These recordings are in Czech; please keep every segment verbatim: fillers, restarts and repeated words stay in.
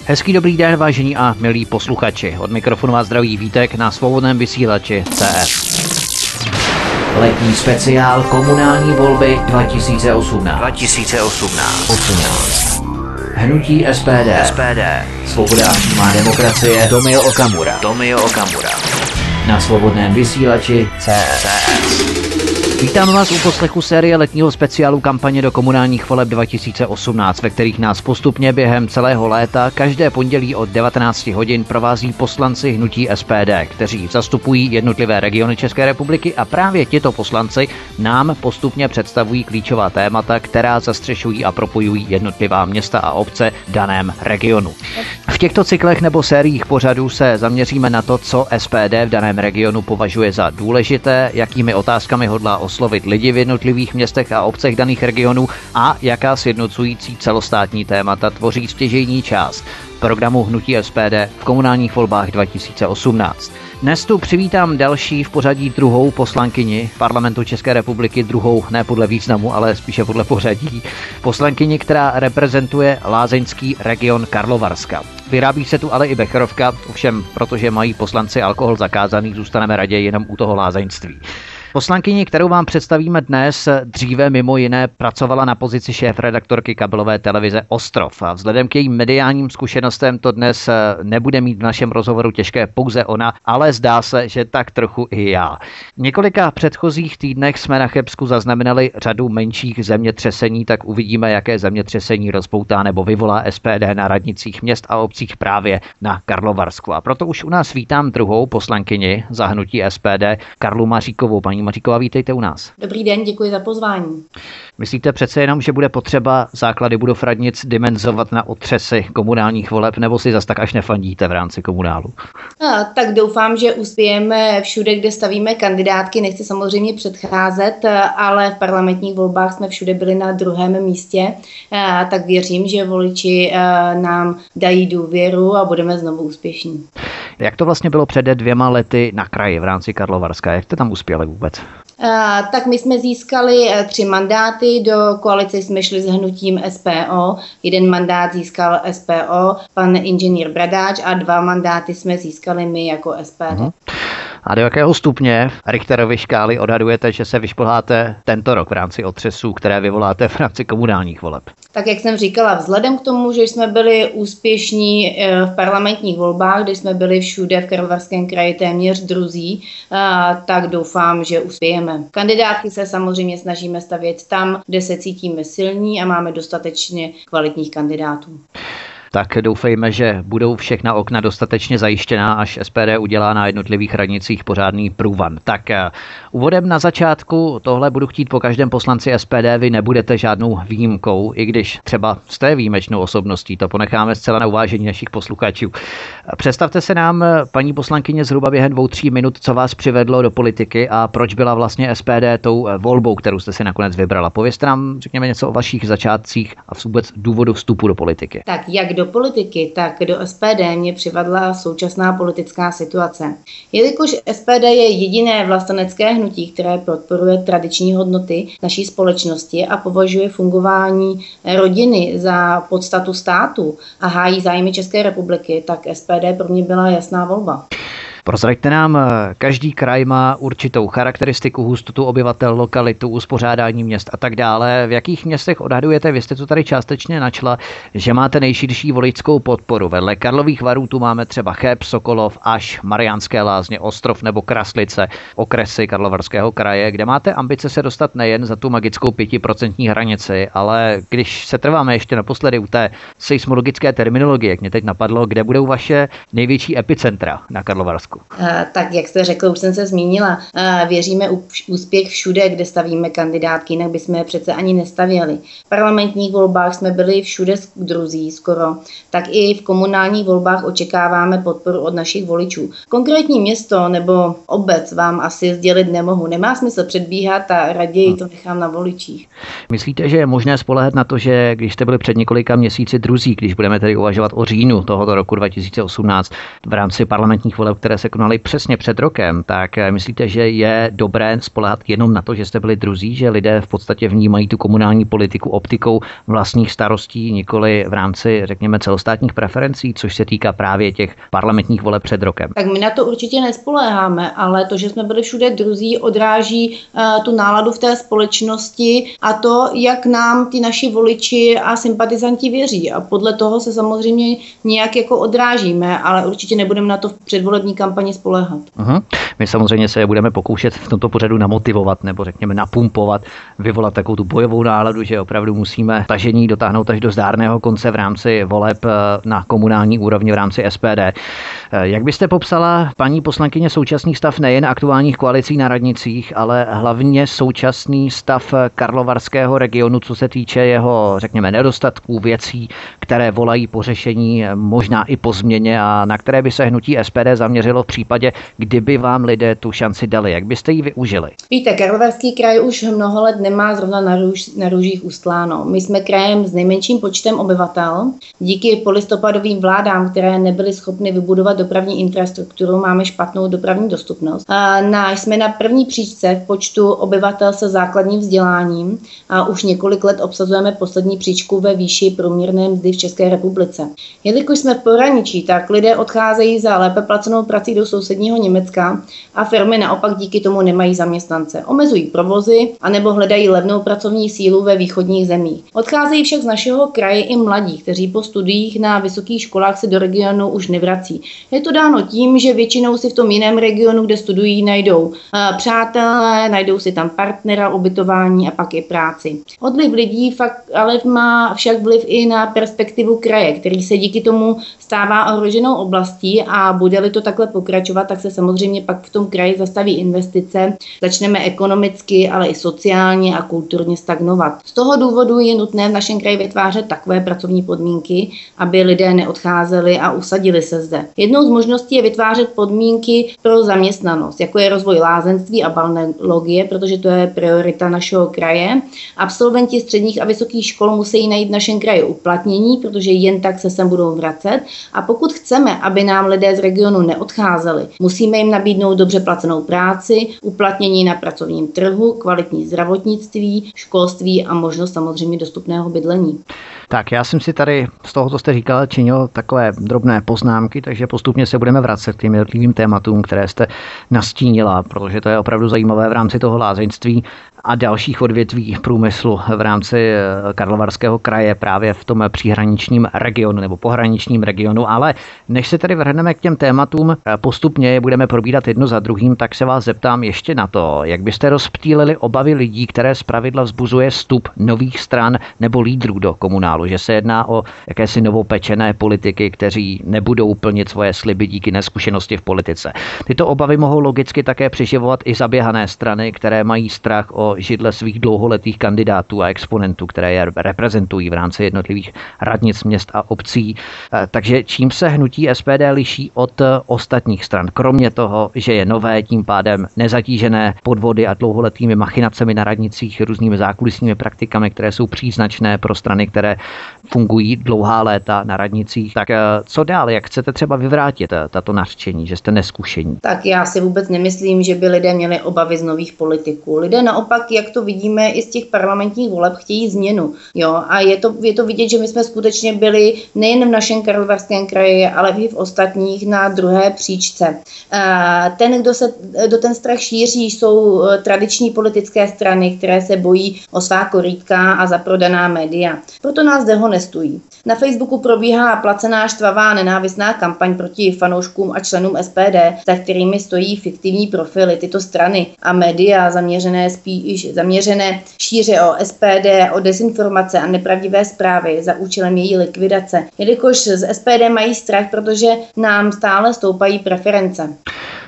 Hezký dobrý den, vážení a milí posluchači. Od mikrofonu vás zdraví Vítek na svobodném vysílači C F. Letní speciál komunální volby dva tisíce osmnáct. dva tisíce osmnáct. osmnáct. Hnutí S P D. S P D. Svoboda a přímá demokracie. Tomio Okamura. Tomio Okamura. Na svobodném vysílači C F. Vítám vás u poslechu série letního speciálu kampaně do komunálních voleb dva tisíce osmnáct, ve kterých nás postupně během celého léta každé pondělí od devatenáct hodin provází poslanci hnutí S P D, kteří zastupují jednotlivé regiony České republiky, a právě tito poslanci nám postupně představují klíčová témata, která zastřešují a propojují jednotlivá města a obce v daném regionu. V těchto cyklech nebo sériích pořadů se zaměříme na to, co S P D v daném regionu považuje za důležité, jakými otázkami hodlá oslovit lidi v jednotlivých městech a obcech daných regionů a jaká sjednocující celostátní témata tvoří stěžejní část programu hnutí S P D v komunálních volbách dva tisíce osmnáct. Dnes tu přivítám další v pořadí druhou poslankyni Parlamentu České republiky, druhou ne podle významu, ale spíše podle pořadí. Poslankyni, která reprezentuje lázeňský region Karlovarska. Vyrábí se tu ale i becherovka, ovšem protože mají poslanci alkohol zakázaný, zůstaneme raději jenom u toho lázeňství. Poslankyni, kterou vám představíme dnes, dříve mimo jiné pracovala na pozici šéfredaktorky kabelové televize Ostrov. A vzhledem k jejím mediálním zkušenostem to dnes nebude mít v našem rozhovoru těžké pouze ona, ale zdá se, že tak trochu i já. V několika předchozích týdnech jsme na Chebsku zaznamenali řadu menších zemětřesení, tak uvidíme, jaké zemětřesení rozpoutá nebo vyvolá S P D na radnicích měst a obcích právě na Karlovarsku. A proto už u nás vítám druhou poslankyni za hnutí S P D, Karlu Maříkovou. Paní Maříková, vítejte u nás. Dobrý den, děkuji za pozvání. Myslíte přece jenom, že bude potřeba základy budov radnic dimenzovat na otřesy komunálních voleb, nebo si zas tak až nefandíte v rámci komunálu? A, tak doufám, že uspějeme všude, kde stavíme kandidátky. Nechci samozřejmě předcházet, ale v parlamentních volbách jsme všude byli na druhém místě, a, tak věřím, že voliči a, nám dají důvěru a budeme znovu úspěšní. Jak to vlastně bylo před dvěma lety na kraji v rámci Karlovarska? Jak jste tam uspěli vůbec? Uh, tak my jsme získali uh, tři mandáty, do koalice jsme šli s hnutím S P O, jeden mandát získal S P O, pan inženýr Bradáč, a dva mandáty jsme získali my jako S P D. Uh-huh. A do jakého stupně Richterovy škály odhadujete, že se vyšplháte tento rok v rámci otřesů, které vyvoláte v rámci komunálních voleb? Tak jak jsem říkala, vzhledem k tomu, že jsme byli úspěšní v parlamentních volbách, kde jsme byli všude v Karlovarském kraji téměř druzí, tak doufám, že uspějeme. Kandidátky se samozřejmě snažíme stavět tam, kde se cítíme silní a máme dostatečně kvalitních kandidátů. Tak doufejme, že budou všechna okna dostatečně zajištěná, až S P D udělá na jednotlivých radnicích pořádný průvan. Tak úvodem na začátku tohle budu chtít po každém poslanci S P D, vy nebudete žádnou výjimkou, i když třeba jste výjimečnou osobností, to ponecháme zcela na uvážení našich posluchačů. Představte se nám, paní poslankyně, zhruba během dvou, tří minut, co vás přivedlo do politiky a proč byla vlastně S P D tou volbou, kterou jste si nakonec vybrala. Povězte nám, řekněme, něco o vašich začátcích a vůbec důvodu vstupu do politiky. Tak jak do politiky, tak do S P D mě přivedla současná politická situace. Jelikož S P D je jediné vlastenecké hnutí, které podporuje tradiční hodnoty naší společnosti a považuje fungování rodiny za podstatu státu a hájí zájmy České republiky, tak S P D pro mě byla jasná volba. Prozraďte nám, každý kraj má určitou charakteristiku, hustotu obyvatel, lokalitu, uspořádání měst a tak dále. V jakých městech odhadujete, vy jste to tady částečně načla, že máte nejširší voličskou podporu? Vedle Karlových Varů tu máme třeba Cheb, Sokolov, Aš, Mariánské Lázně, Ostrov nebo Kraslice, okresy Karlovarského kraje, kde máte ambice se dostat nejen za tu magickou pětiprocentní hranici, ale když se trváme ještě naposledy u té seismologické terminologie, jak mě teď napadlo, kde budou vaše největší epicentra na Karlovarsku? Uh, tak jak jste řekl, už jsem se zmínila, uh, věříme u úspěch všude, kde stavíme kandidátky, jinak bychom je přece ani nestavěli. V parlamentních volbách jsme byli všude druzí skoro, tak i v komunálních volbách očekáváme podporu od našich voličů. Konkrétní město nebo obec vám asi sdělit nemohu. Nemá smysl předbíhat a raději to nechám na voličích. Myslíte, že je možné spoléhat na to, že když jste byli před několika měsíci druzí, když budeme tedy uvažovat o říjnu tohoto roku dva tisíce osmnáct v rámci parlamentních voleb, které se konaly přesně před rokem, tak myslíte, že je dobré spoléhat jenom na to, že jste byli druzí, že lidé v podstatě vnímají tu komunální politiku optikou vlastních starostí, nikoli v rámci, řekněme, celostátních preferencí, což se týká právě těch parlamentních voleb před rokem? Tak my na to určitě nespoléháme, ale to, že jsme byli všude druzí, odráží uh, tu náladu v té společnosti a to, jak nám ty naši voliči a sympatizanti věří. A podle toho se samozřejmě nějak jako odrážíme, ale určitě nebudeme na to v předvolební kampani spoléhat. Uh-huh. My samozřejmě se budeme pokoušet v tomto pořadu namotivovat nebo řekněme napumpovat, vyvolat takovou tu bojovou náladu, že opravdu musíme tažení dotáhnout až do zdárného konce v rámci voleb na komunální úrovni v rámci S P D. Jak byste popsala, paní poslankyně, současný stav nejen aktuálních koalicí na radnicích, ale hlavně současný stav karlovarského regionu, co se týče jeho, řekněme, nedostatků, věcí, které volají po řešení, možná i po změně a na které by se hnutí S P D zaměřilo v případě, kdyby vám lidé tu šanci dali? Jak byste ji využili? Víte, Karlovarský kraj už mnoho let nemá zrovna na, růž, na růžích ustláno. My jsme krajem s nejmenším počtem obyvatel. Díky polistopadovým vládám, které nebyly schopny vybudovat dopravní infrastrukturu, máme špatnou dopravní dostupnost. A na, jsme na první příčce v počtu obyvatel se základním vzděláním a už několik let obsazujeme poslední příčku ve výši průměrné mzdy v České republice. Jelikož jsme v pohraničí, tak lidé odcházejí za lépe placenou prací do sousedního Německa a firmy naopak díky tomu nemají zaměstnance. Omezují provozy anebo hledají levnou pracovní sílu ve východních zemích. Odcházejí však z našeho kraje i mladí, kteří po studiích na vysokých školách se do regionu už nevrací. Je to dáno tím, že většinou si v tom jiném regionu, kde studují, najdou přátelé, najdou si tam partnera, ubytování a pak i práci. Odliv lidí fakt ale má však vliv i na perspektivu kraje, který se díky tomu stává ohroženou oblastí a bude-li to takhle pokračovat, tak se samozřejmě pak v tom kraji zastaví investice, začneme ekonomicky, ale i sociálně a kulturně stagnovat. Z toho důvodu je nutné v našem kraji vytvářet takové pracovní podmínky, aby lidé neodcházeli a usadili se zde. Jednou z možností je vytvářet podmínky pro zaměstnanost, jako je rozvoj lázeňství a balneologie, protože to je priorita našeho kraje. Absolventi středních a vysokých škol musí najít v našem kraji uplatnění, protože jen tak se sem budou vracet. A pokud chceme, aby nám lidé z regionu neodcházeli, musíme jim nabídnout dobře placenou práci, uplatnění na pracovním trhu, kvalitní zdravotnictví, školství a možnost samozřejmě dostupného bydlení. Tak já jsem si tady z toho, co jste říkala, činil takové drobné poznámky, takže postupně se budeme vracet k těm jednotlivým tématům, které jste nastínila, protože to je opravdu zajímavé v rámci toho lázeňství a dalších odvětví průmyslu v rámci Karlovarského kraje právě v tom příhraničním regionu nebo pohraničním regionu. Ale než se tady vrhneme k těm tématům, postupně je budeme probírat jedno za druhým, tak se vás zeptám ještě na to, jak byste rozptýlili obavy lidí, které zpravidla vzbuzuje vstup nových stran nebo lídrů do komunálu, že se jedná o jakési novopečené politiky, kteří nebudou plnit svoje sliby díky neskušenosti v politice. Tyto obavy mohou logicky také přiživovat i zaběhané strany, které mají strach o židle svých dlouholetých kandidátů a exponentů, které je reprezentují v rámci jednotlivých radnic měst a obcí. Takže čím se hnutí S P D liší od ostatních stran? Kromě toho, že je nové, tím pádem nezatížené podvody a dlouholetými machinacemi na radnicích, různými zákulisními praktikami, které jsou příznačné pro strany, které fungují dlouhá léta na radnicích. Tak co dál? Jak chcete třeba vyvrátit tato nařčení, že jste neskušení? Tak já si vůbec nemyslím, že by lidé měli obavy z nových politiků. Lidé naopak, jak to vidíme i z těch parlamentních voleb, chtějí změnu. Jo? A je to, je to vidět, že my jsme skutečně byli nejen v našem Karlovarském kraji, ale i v ostatních na druhé příčce. Ten, kdo, se, kdo ten strach šíří, jsou tradiční politické strany, které se bojí o svá korýtka a zaprodaná média. Proto nás dehonestují. Na Facebooku probíhá placená štvavá nenávistná kampaň proti fanouškům a členům S P D, za kterými stojí fiktivní profily. Tyto strany a média zaměřené spíš zaměřené šíře o S P D, o dezinformace a nepravdivé zprávy za účelem její likvidace. Jelikož z S P D mají strach, protože nám stále stoupají preference.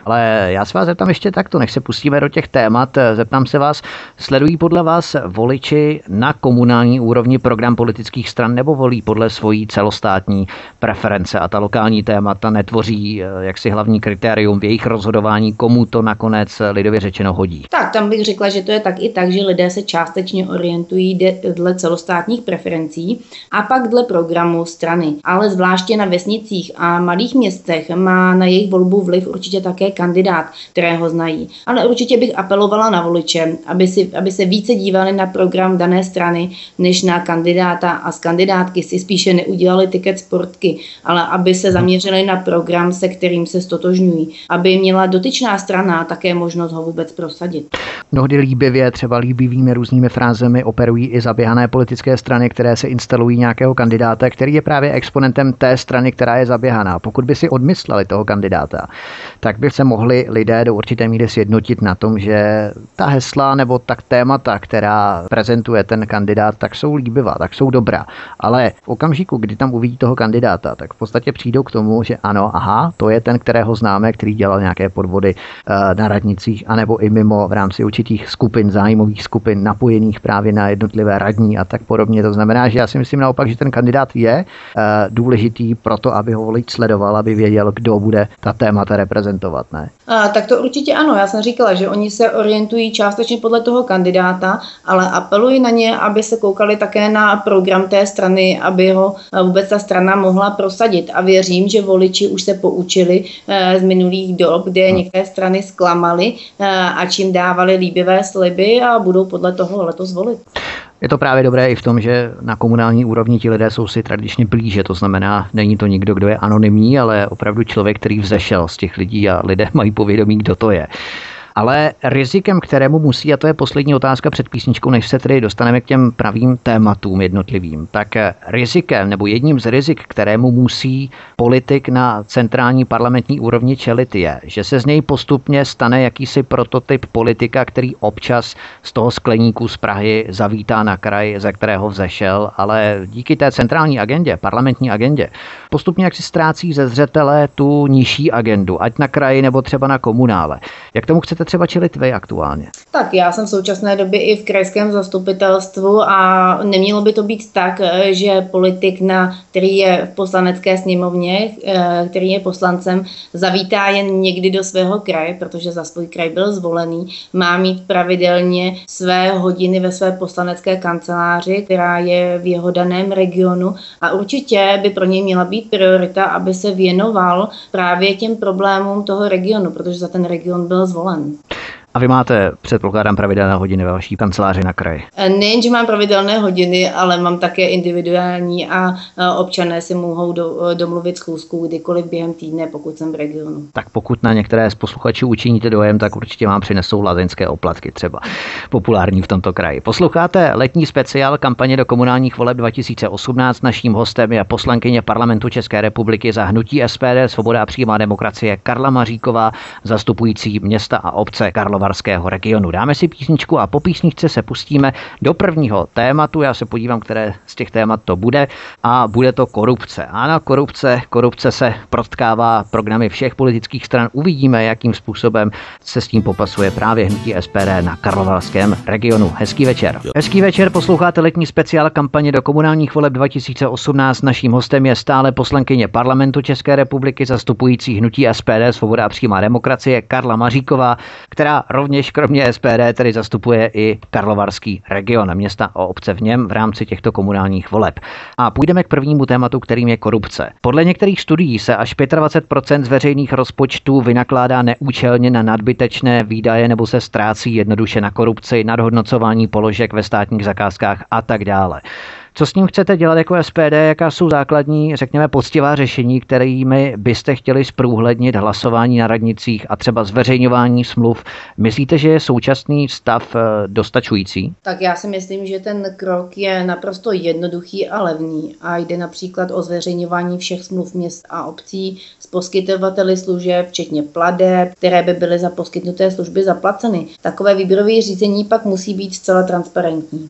Ale já se vás zeptám ještě takto, než se pustíme do těch témat, zeptám se vás, sledují podle vás voliči na komunální úrovni program politických stran nebo volí podle svojí celostátní preference a ta lokální témata netvoří jaksi hlavní kritérium v jejich rozhodování, komu to nakonec lidově řečeno hodí? Tak, tam bych řekla, že to je tak i tak, že lidé se částečně orientují dle celostátních preferencí a pak dle programu strany. Ale zvláště na vesnicích a malých městech má na jejich volbu vliv určitě také kandidát, kterého znají. Ale určitě bych apelovala na voliče, aby, si, aby se více dívali na program dané strany, než na kandidáta a z kandidátky si spíše neudělali tiket sportky, ale aby se zaměřili na program, se kterým se stotožňují, aby měla dotyčná strana také možnost ho vůbec prosadit. Mnohdy líbivě, třeba líbivými různými frázemi operují i zaběhané politické strany, které se instalují nějakého kandidáta, který je právě exponentem té strany, která je zaběhaná. Pokud by si odmysleli toho kandidáta, tak by se mohli lidé do určité míry sjednotit na tom, že ta hesla nebo tak témata, která prezentuje ten kandidát, tak jsou líbivá, tak jsou dobrá. Ale v okamžiku, kdy tam uvidí toho kandidáta, tak v podstatě přijdou k tomu, že ano, aha, to je ten, kterého známe, který dělal nějaké podvody uh, na radnicích, anebo i mimo v rámci určitých skupin, zájmových skupin, napojených právě na jednotlivé radní a tak podobně. To znamená, že já si myslím naopak, že ten kandidát je uh, důležitý pro to, aby ho volič sledoval, aby věděl, kdo bude ta témata reprezentovat, ne? A, tak to určitě ano, já jsem říkala, že oni se orientují částečně podle toho kandidáta, ale apeluji na ně, aby se koukali také na program té strany, aby ho vůbec ta strana mohla prosadit. A věřím, že voliči už se poučili e, z minulých dob, kde některé strany zklamaly e, a čím dávali líbivé sliby a budou podle toho letos volit. Je to právě dobré i v tom, že na komunální úrovni ti lidé jsou si tradičně blíže, to znamená, není to nikdo, kdo je anonymní, ale opravdu člověk, který vzešel z těch lidí a lidé mají povědomí, kdo to je. Ale rizikem, kterému musí, a to je poslední otázka před písničkou, než se tedy dostaneme k těm pravým tématům jednotlivým, tak rizikem nebo jedním z rizik, kterému musí politik na centrální parlamentní úrovni čelit, je, že se z něj postupně stane jakýsi prototyp politika, který občas z toho skleníku z Prahy zavítá na kraj, ze kterého vzešel, ale díky té centrální agendě, parlamentní agendě, postupně jak si ztrácí ze zřetele tu nižší agendu, ať na kraji nebo třeba na komunále. Jak tomu chcete třeba čelit vy aktuálně? Tak já jsem v současné době i v krajském zastupitelstvu a nemělo by to být tak, že politik, na, který je v poslanecké sněmovně, který je poslancem, zavítá jen někdy do svého kraje, protože za svůj kraj byl zvolený, má mít pravidelně své hodiny ve své poslanecké kanceláři, která je v jeho daném regionu a určitě by pro něj měla být priorita, aby se věnoval právě těm problémům toho regionu, protože za ten region byl zvolen. A vy máte, předpokládám, pravidelné hodiny ve vaší kanceláři na kraji? Nejen, že mám pravidelné hodiny, ale mám také individuální a občané si mohou do, domluvit schůzku kdykoliv během týdne, pokud jsem v regionu. Tak pokud na některé z posluchačů učiníte dojem, tak určitě vám přinesou lázeňské oplatky třeba, populární v tomto kraji. Posloucháte letní speciál kampaně do komunálních voleb dva tisíce osmnáct. Naším hostem je poslankyně Parlamentu České republiky za hnutí S P D Svoboda a přímá demokracie Karla Maříková, zastupující města a obce Karlova regionu. Dáme si písničku a po písničce se pustíme do prvního tématu. Já se podívám, které z těch témat to bude a bude to korupce. Ano, korupce, korupce se protkává programy všech politických stran. Uvidíme, jakým způsobem se s tím popasuje právě hnutí S P D na Karlovarském regionu. Hezký večer. Hezký večer, posloucháte letní speciál kampaně do komunálních voleb dva tisíce osmnáct. Naším hostem je stále poslankyně Parlamentu České republiky zastupující hnutí S P D Svoboda a přímá demokracie Karla Maříková, která rovněž kromě S P D tedy zastupuje i Karlovarský region, města a obce v něm v rámci těchto komunálních voleb. A půjdeme k prvnímu tématu, kterým je korupce. Podle některých studií se až dvacet pět procent z veřejných rozpočtů vynakládá neúčelně na nadbytečné výdaje nebo se ztrácí jednoduše na korupci, nadhodnocování položek ve státních zakázkách a tak dále. Co s ním chcete dělat jako S P D? Jaká jsou základní, řekněme, poctivá řešení, kterými byste chtěli zprůhlednit hlasování na radnicích a třeba zveřejňování smluv? Myslíte, že je současný stav dostačující? Tak já si myslím, že ten krok je naprosto jednoduchý a levný a jde například o zveřejňování všech smluv měst a obcí s poskytovateli služeb, včetně plateb, které by byly za poskytnuté služby zaplaceny. Takové výběrové řízení pak musí být zcela transparentní.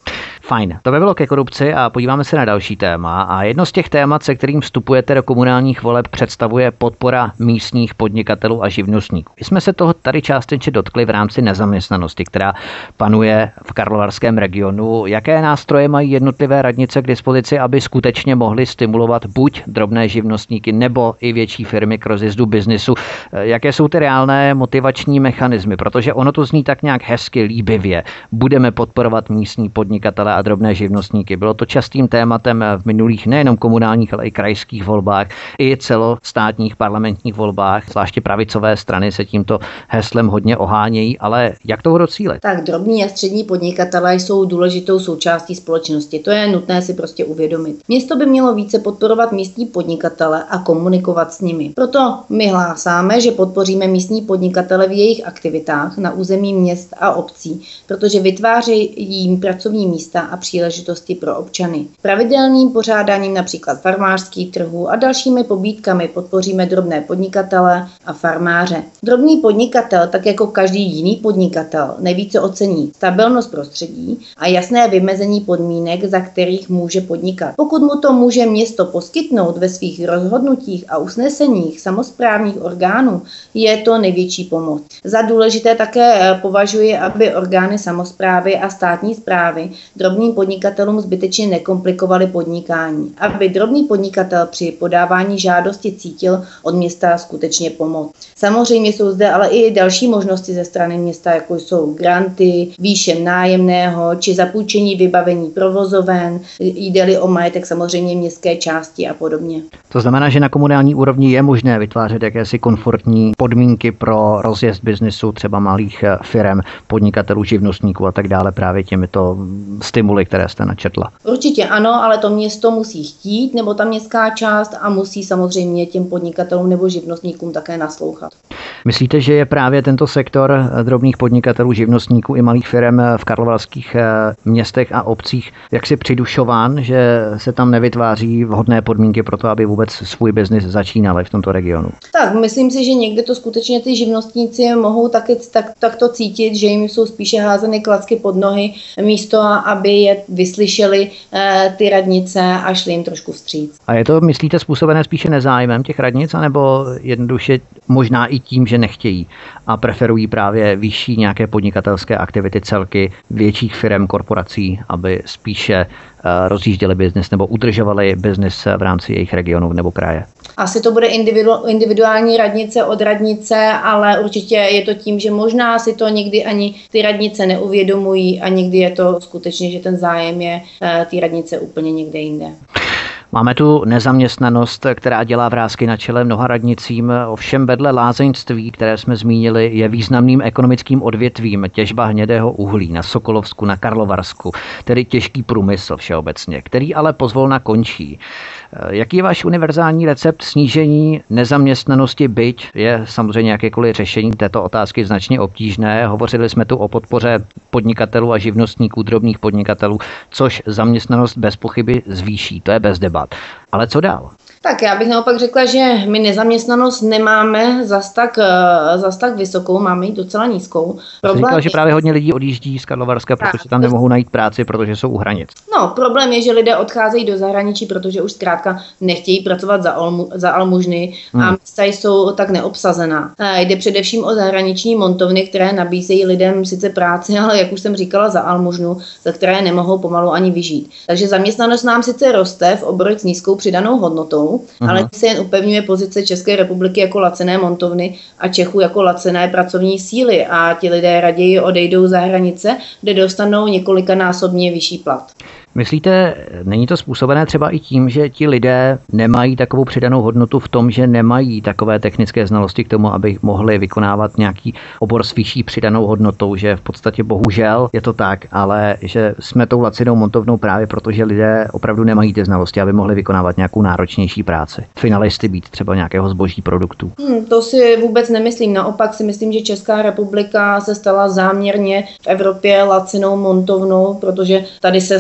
Fajn, to by bylo ke korupci a podíváme se na další téma. A jedno z těch témat, se kterým vstupujete do komunálních voleb, představuje podpora místních podnikatelů a živnostníků. My jsme se toho tady částečně dotkli v rámci nezaměstnanosti, která panuje v karlovarském regionu. Jaké nástroje mají jednotlivé radnice k dispozici, aby skutečně mohly stimulovat buď drobné živnostníky nebo i větší firmy k rozjezdu biznisu? Jaké jsou ty reálné motivační mechanismy? Protože ono to zní tak nějak hezky, líbivě. Budeme podporovat místní podnikatele a drobné živnostníky. Bylo to častým tématem v minulých nejenom komunálních, ale i krajských volbách, i celostátních parlamentních volbách. Zvláště pravicové strany se tímto heslem hodně ohánějí, ale jak toho docílit? Tak drobní a střední podnikatelé jsou důležitou součástí společnosti. To je nutné si prostě uvědomit. Město by mělo více podporovat místní podnikatele a komunikovat s nimi. Proto my hlásáme, že podpoříme místní podnikatele v jejich aktivitách na území měst a obcí, protože vytvářejí jim pracovní místa a příležitosti pro občany. Pravidelným pořádáním například farmářských trhů a dalšími pobídkami podpoříme drobné podnikatele a farmáře. Drobný podnikatel, tak jako každý jiný podnikatel, nejvíce ocení stabilnost prostředí a jasné vymezení podmínek, za kterých může podnikat. Pokud mu to může město poskytnout ve svých rozhodnutích a usneseních samosprávních orgánů, je to největší pomoc. Za důležité také považuji, aby orgány samosprávy a státní správy drobným podnikatelům zbytečně nekomplikovaly podnikání, aby drobný podnikatel při podávání žádosti cítil od města skutečně pomoc. Samozřejmě jsou zde ale i další možnosti ze strany města, jako jsou granty, výše nájemného či zapůjčení vybavení provozoven, jde-li o majetek samozřejmě městské části a podobně. To znamená, že na komunální úrovni je možné vytvářet jakési komfortní podmínky pro rozjezd biznisu třeba malých firem, podnikatelů, živnostníků a tak dále právě těmito stimuly, které jste načetla. Určitě ano, ale to město musí chtít, nebo ta městská část, a musí samozřejmě těm podnikatelům nebo živnostníkům také naslouchat. Myslíte, že je právě tento sektor drobných podnikatelů, živnostníků i malých firm v karlovarských městech a obcích jaksi přidušován, že se tam nevytváří vhodné podmínky pro to, aby vůbec svůj biznis začínali v tomto regionu? Tak, myslím si, že někde to skutečně ty živnostníci mohou taky tak, takto cítit, že jim jsou spíše házeny klacky pod nohy, místo aby je vyslyšeli eh, ty radnice a šli jim trošku vstříc. A je to, myslíte, způsobené spíše nezájmem těch radnic, anebo jednoduše možná i tím, že nechtějí a preferují právě vyšší nějaké podnikatelské aktivity celky větších firem, korporací, aby spíše rozjížděli biznis nebo udržovali biznis v rámci jejich regionů nebo kraje? Asi to bude individu, individuální radnice od radnice, ale určitě je to tím, že možná si to někdy ani ty radnice neuvědomují a někdy je to skutečně, že ten zájem je ty radnice úplně někde jinde. Máme tu nezaměstnanost, která dělá vrásky na čele mnoha radnicím, ovšem vedle lázeňství, které jsme zmínili, je významným ekonomickým odvětvím těžba hnědého uhlí na Sokolovsku, na Karlovarsku, tedy těžký průmysl všeobecně, který ale pozvolna končí. Jaký je váš univerzální recept snížení nezaměstnanosti, byť je samozřejmě jakékoliv řešení této otázky značně obtížné? Hovořili jsme tu o podpoře podnikatelů a živnostníků, drobných podnikatelů, což zaměstnanost bez pochyby zvýší, to je bez debat. Ale co dál? Tak já bych naopak řekla, že my nezaměstnanost nemáme zas tak, zas tak vysokou, máme ji docela nízkou. Problém říkala, že právě hodně lidí odjíždí z Karlovarska, protože tam nemohou najít práci, protože jsou u hranic. No, problém je, že lidé odcházejí do zahraničí, protože už zkrátka nechtějí pracovat za, almu, za almužny a hmm. místa jsou tak neobsazená. A jde především o zahraniční montovny, které nabízejí lidem sice práci, ale jak už jsem říkala, za almužnu, za které nemohou pomalu ani vyžít. Takže zaměstnanost nám sice roste v oborech s nízkou přidanou hodnotou, Uhum. ale se jen upevňuje pozice České republiky jako lacené montovny a Čechů jako lacené pracovní síly a ti lidé raději odejdou za hranice, kde dostanou několikanásobně vyšší plat. Myslíte, není to způsobené třeba i tím, že ti lidé nemají takovou přidanou hodnotu v tom, že nemají takové technické znalosti k tomu, aby mohli vykonávat nějaký obor s vyšší přidanou hodnotou, že v podstatě bohužel je to tak, ale že jsme tou lacinou montovnou právě proto, že lidé opravdu nemají ty znalosti, aby mohli vykonávat nějakou náročnější práci. Finalisty být třeba nějakého zboží produktu. Hmm, to si vůbec nemyslím. Naopak si myslím, že Česká republika se stala záměrně v Evropě lacinou montovnou, protože tady se zmontuje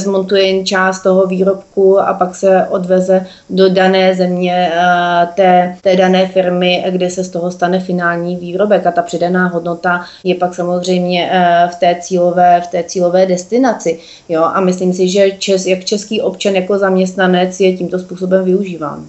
jen část toho výrobku a pak se odveze do dané země té, té dané firmy, kde se z toho stane finální výrobek a ta přidaná hodnota je pak samozřejmě v té cílové, v té cílové destinaci. Jo? A myslím si, že čes, jak český občan jako zaměstnanec je tímto způsobem využíván.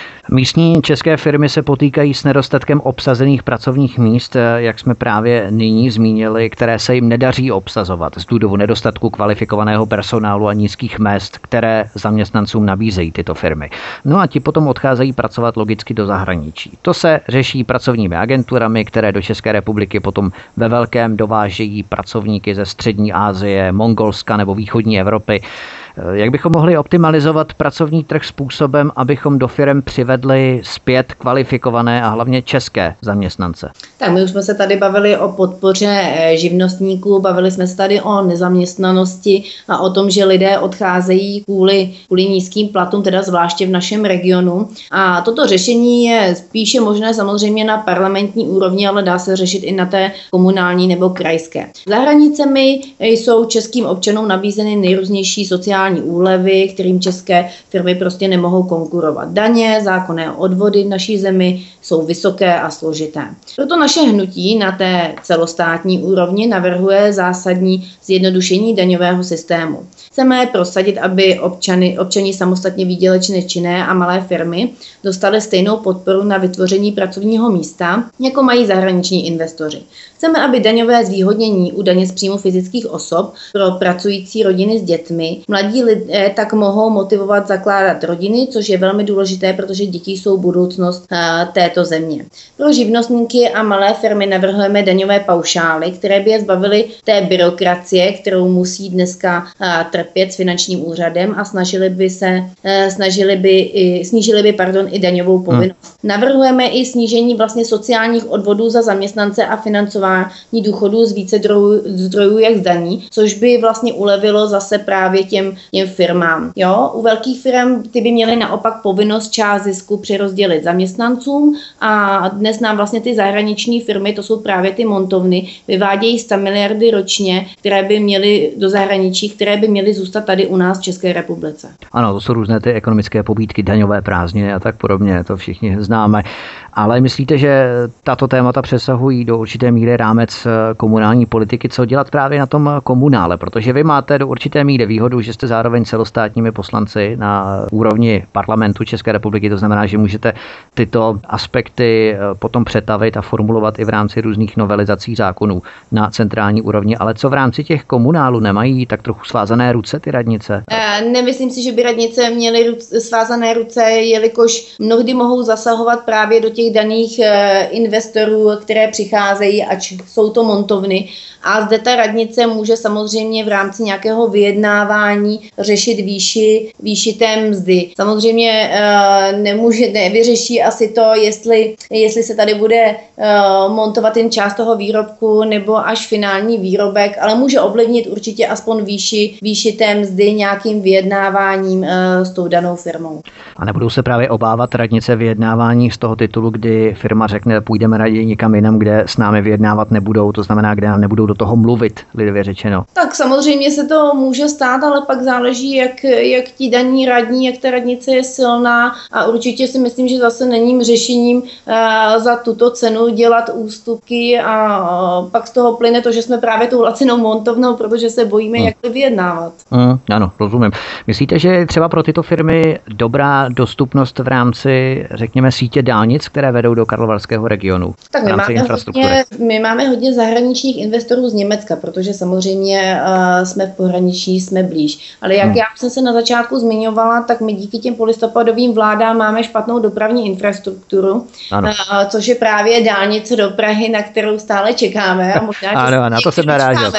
Místní české firmy se potýkají s nedostatkem obsazených pracovních míst, jak jsme právě nyní zmínili, které se jim nedaří obsazovat z důvodu nedostatku kvalifikovaného personálu a nízkých mezd, které zaměstnancům nabízejí tyto firmy. No a ti potom odcházejí pracovat logicky do zahraničí. To se řeší pracovními agenturami, které do České republiky potom ve velkém dovážejí pracovníky ze střední Asie, Mongolska nebo východní Evropy. Jak bychom mohli optimalizovat pracovní trh způsobem, abychom do firem přivedli zpět kvalifikované a hlavně české zaměstnance? Tak my už jsme se tady bavili o podpoře živnostníků, bavili jsme se tady o nezaměstnanosti a o tom, že lidé odcházejí kvůli, kvůli nízkým platům, teda zvláště v našem regionu. A toto řešení je spíše možné samozřejmě na parlamentní úrovni, ale dá se řešit i na té komunální nebo krajské. Za hranicemi jsou českým občanům nabízeny nejrůznější sociální úlevy, kterým české firmy prostě nemohou konkurovat. Daně, zákonné odvody v naší zemi jsou vysoké a složité. Proto naše hnutí na té celostátní úrovni navrhuje zásadní zjednodušení daňového systému. Chceme prosadit, aby občany, občani samostatně výdělečně činné a malé firmy dostali stejnou podporu na vytvoření pracovního místa, jako mají zahraniční investoři. Chceme, aby daňové zvýhodnění u daně z příjmu fyzických osob pro pracující rodiny s dětmi, mladí lidé tak mohou motivovat zakládat rodiny, což je velmi důležité, protože děti jsou budoucnost této země. Pro živnostníky a malé firmy navrhujeme daňové paušály, které by je zbavily té byrokracie, kterou musí dneska trpět s finančním úřadem a snažili by se snažili by snížili by pardon i daňovou povinnost. Hmm. Navrhujeme i snížení vlastně sociálních odvodů za zaměstnance a financování důchodů z více zdrojů, zdrojů jak z daní, což by vlastně ulevilo zase právě těm, těm firmám. Jo? U velkých firm ty by měly naopak povinnost část zisku přerozdělit zaměstnancům a dnes nám vlastně ty zahraniční firmy, to jsou právě ty montovny, vyvádějí sto miliardy ročně, které by měly do zahraničí, které by měly zůstat tady u nás v České republice. Ano, to jsou různé ty ekonomické pobídky, daňové prázdniny a tak podobně, to všichni známe. Ale myslíte, že tato témata přesahují do určité míry rámec komunální politiky, co dělat právě na tom komunále, protože vy máte do určité míry výhodu, že jste zároveň celostátními poslanci na úrovni parlamentu České republiky, to znamená, že můžete tyto aspekty potom přetavit a formulovat i v rámci různých novelizací zákonů na centrální úrovni, ale co v rámci těch komunálů, nemají tak trochu svázané ruce ty radnice? Nemyslím si, že by radnice měly ruce, svázané ruce, jelikož mnohdy mohou zasahovat právě do těch daných investorů, které přicházejí, ať jsou to montovny. A zde ta radnice může samozřejmě v rámci nějakého vyjednávání řešit výši, výši té mzdy. Samozřejmě uh, nemůže, nevyřeší asi to, jestli, jestli se tady bude uh, montovat jen část toho výrobku nebo až finální výrobek, ale může ovlivnit určitě aspoň výši, výši té mzdy nějakým vyjednáváním uh, s tou danou firmou. A nebudou se právě obávat radnice vyjednávání z toho titulu, kdy firma řekne, půjdeme raději někam jinam, kde s námi vyjednávat nebudou, to znamená, kde nám nebudou do toho mluvit, lidově řečeno. Tak samozřejmě se to může stát, ale pak záleží, jak, jak ti daní radní, jak ta radnice je silná a určitě si myslím, že zase není řešením uh, za tuto cenu dělat ústupky a uh, pak z toho plyne to, že jsme právě tou lacinou montovnou, protože se bojíme, hmm. jak to vyjednávat. Hmm, ano, rozumím. Myslíte, že je třeba pro tyto firmy dobrá dostupnost v rámci, řekněme, sítě dálnic, které vedou do Karlovarského regionu? Tak my máme, hodně, my máme hodně zahraničních investorů z Německa, protože samozřejmě uh, jsme v pohraničí, jsme blíž. Ale jak hmm. já jsem se na začátku zmiňovala, tak my díky těm polistopadovým vládám máme špatnou dopravní infrastrukturu, uh, což je právě dálnice do Prahy, na kterou stále čekáme. A možná, ano, a na to jsem narážel.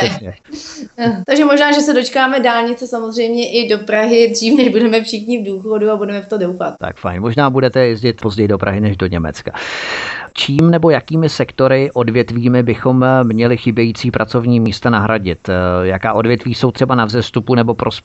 Takže možná, že se dočkáme dálnice samozřejmě i do Prahy, dřív než budeme všichni v důchodu a budeme v to doufat. Tak fajn, možná budete jezdit později do Prahy než do Německa. Čím nebo jakými sektory, odvětvími bychom měli chybějící pracovní místa nahradit? Jaká odvětví jsou třeba na vzestupu nebo prosperují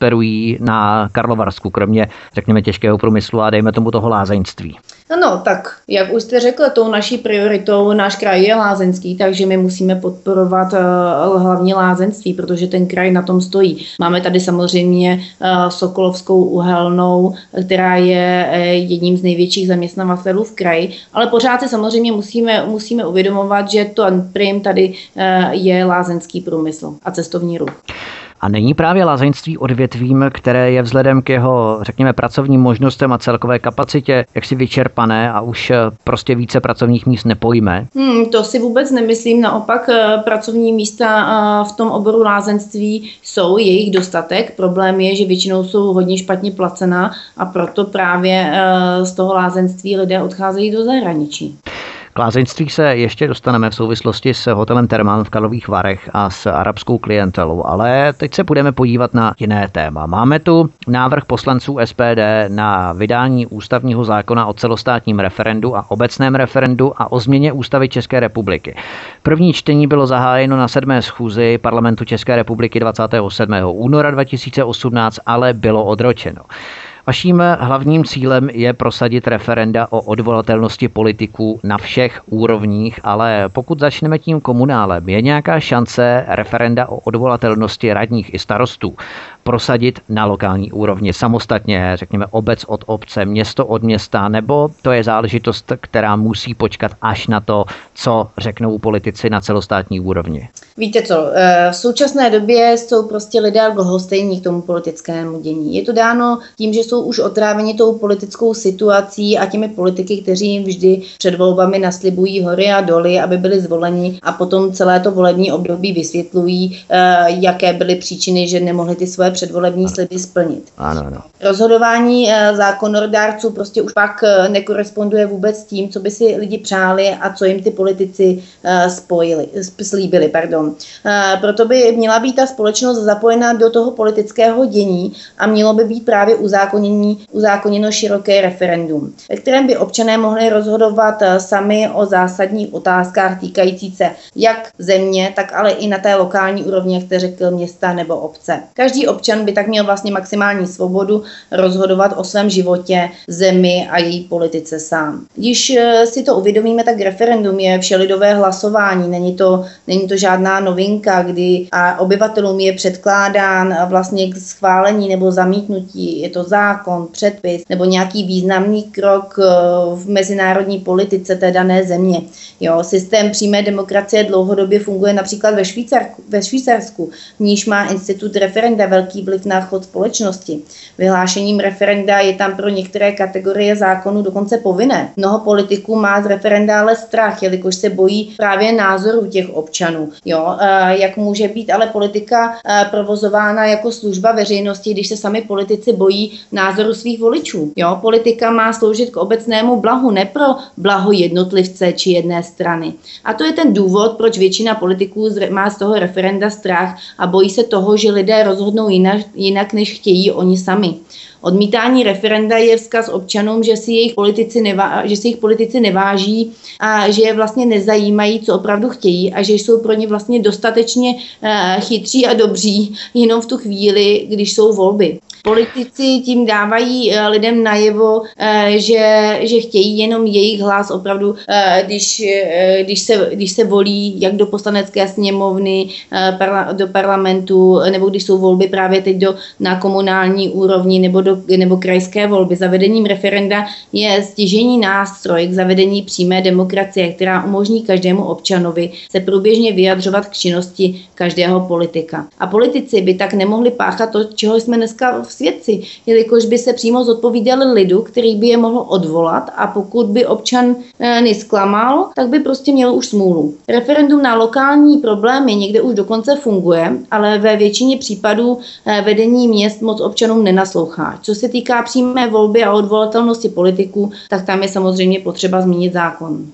prosperují na Karlovarsku, kromě, řekněme, těžkého průmyslu a dejme tomu toho lázeňství? No, tak jak už jste řekl, tou naší prioritou náš kraj je lázeňský, takže my musíme podporovat uh, hlavně lázeňství, protože ten kraj na tom stojí. Máme tady samozřejmě uh, Sokolovskou uhelnou, která je uh, jedním z největších zaměstnavatelů v kraji, ale pořád si samozřejmě musíme, musíme uvědomovat, že to prim tady uh, je lázeňský průmysl a cestovní ruch. A není právě lázeňství odvětvím, které je vzhledem k jeho, řekněme, pracovním možnostem a celkové kapacitě jaksi vyčerpané a už prostě více pracovních míst nepojme? Hmm, to si vůbec nemyslím. Naopak pracovní místa v tom oboru lázeňství jsou, jejich dostatek. Problém je, že většinou jsou hodně špatně placená a proto právě z toho lázeňství lidé odcházejí do zahraničí. K lázeňství se ještě dostaneme v souvislosti s hotelem Thermal v Karlových Varech a s arabskou klientelou, ale teď se budeme podívat na jiné téma. Máme tu návrh poslanců S P D na vydání ústavního zákona o celostátním referendu a obecném referendu a o změně ústavy České republiky. První čtení bylo zahájeno na sedmé schůzi parlamentu České republiky dvacátého sedmého února dva tisíce osmnáct, ale bylo odročeno. Vaším hlavním cílem je prosadit referenda o odvolatelnosti politiků na všech úrovních, ale pokud začneme tím komunálem, je nějaká šance referenda o odvolatelnosti radních i starostů prosadit na lokální úrovni samostatně, řekněme obec od obce, město od města, nebo to je záležitost, která musí počkat až na to, co řeknou politici na celostátní úrovni? Víte co, v současné době jsou prostě lidé lhostejní k tomu politickému dění. Je to dáno tím, že jsou už otráveni tou politickou situací a těmi politiky, kteří jim vždy před volbami naslibují hory a doly, aby byli zvoleni a potom celé to volební období vysvětlují, jaké byly příčiny, že nemohli ty svoje předvolební sliby splnit. Ano, ano. Rozhodování zákonodárců prostě už pak nekoresponduje vůbec s tím, co by si lidi přáli a co jim ty politici spojili, slíbili. Pardon. Proto by měla být ta společnost zapojena do toho politického dění a mělo by být právě uzákonění, uzákoněno široké referendum, ve kterém by občané mohli rozhodovat sami o zásadních otázkách týkající se jak země, tak ale i na té lokální úrovni, jak jste řekl, města nebo obce. Každý občan by tak měl vlastně maximální svobodu rozhodovat o svém životě, zemi a její politice sám. Když si to uvědomíme, tak referendum je všelidové hlasování, není to, není to žádná novinka, kdy a obyvatelům je předkládán vlastně k schválení nebo zamítnutí, je to zákon, předpis nebo nějaký významný krok v mezinárodní politice té dané země. Jo, systém přímé demokracie dlouhodobě funguje například ve Švýcarsku, ve Švýcarsku, v níž má institut referenda velký vliv na chod společnosti. Vyhlášením referenda je tam pro některé kategorie zákonů dokonce povinné. Mnoho politiků má z referenda ale strach, jelikož se bojí právě názorů těch občanů. Jo, jak může být ale politika provozována jako služba veřejnosti, když se sami politici bojí názoru svých voličů. Jo, politika má sloužit k obecnému blahu, ne pro blaho jednotlivce či jedné strany. A to je ten důvod, proč většina politiků má z toho referenda strach a bojí se toho, že lidé rozhodnou jinak, jinak než chtějí oni sami. Odmítání referenda je vzkaz občanům, že si jejich politici, nevá, že si jejich politici neváží a že je vlastně nezajímají, co opravdu chtějí a že jsou pro ně vlastně dostatečně uh, chytří a dobří jenom v tu chvíli, když jsou volby. Politici tím dávají uh, lidem najevo, uh, že, že chtějí jenom jejich hlas opravdu, uh, když, uh, když, se, když se volí jak do poslanecké sněmovny, uh, parla, do parlamentu, nebo když jsou volby právě teď do, na komunální úrovni nebo do nebo krajské volby. Zavedením referenda je stěžejní nástroj k zavedení přímé demokracie, která umožní každému občanovi se průběžně vyjadřovat k činnosti každého politika. A politici by tak nemohli páchat to, čeho jsme dneska v svědci, jelikož by se přímo zodpovídali lidu, který by je mohl odvolat a pokud by občan e, nesklamal, tak by prostě měl už smůlu. Referendum na lokální problémy někde už dokonce funguje, ale ve většině případů e, vedení měst moc občanům nenaslouchá. Co se týká přímé volby a odvolatelnosti politiků, tak tam je samozřejmě potřeba změnit zákon.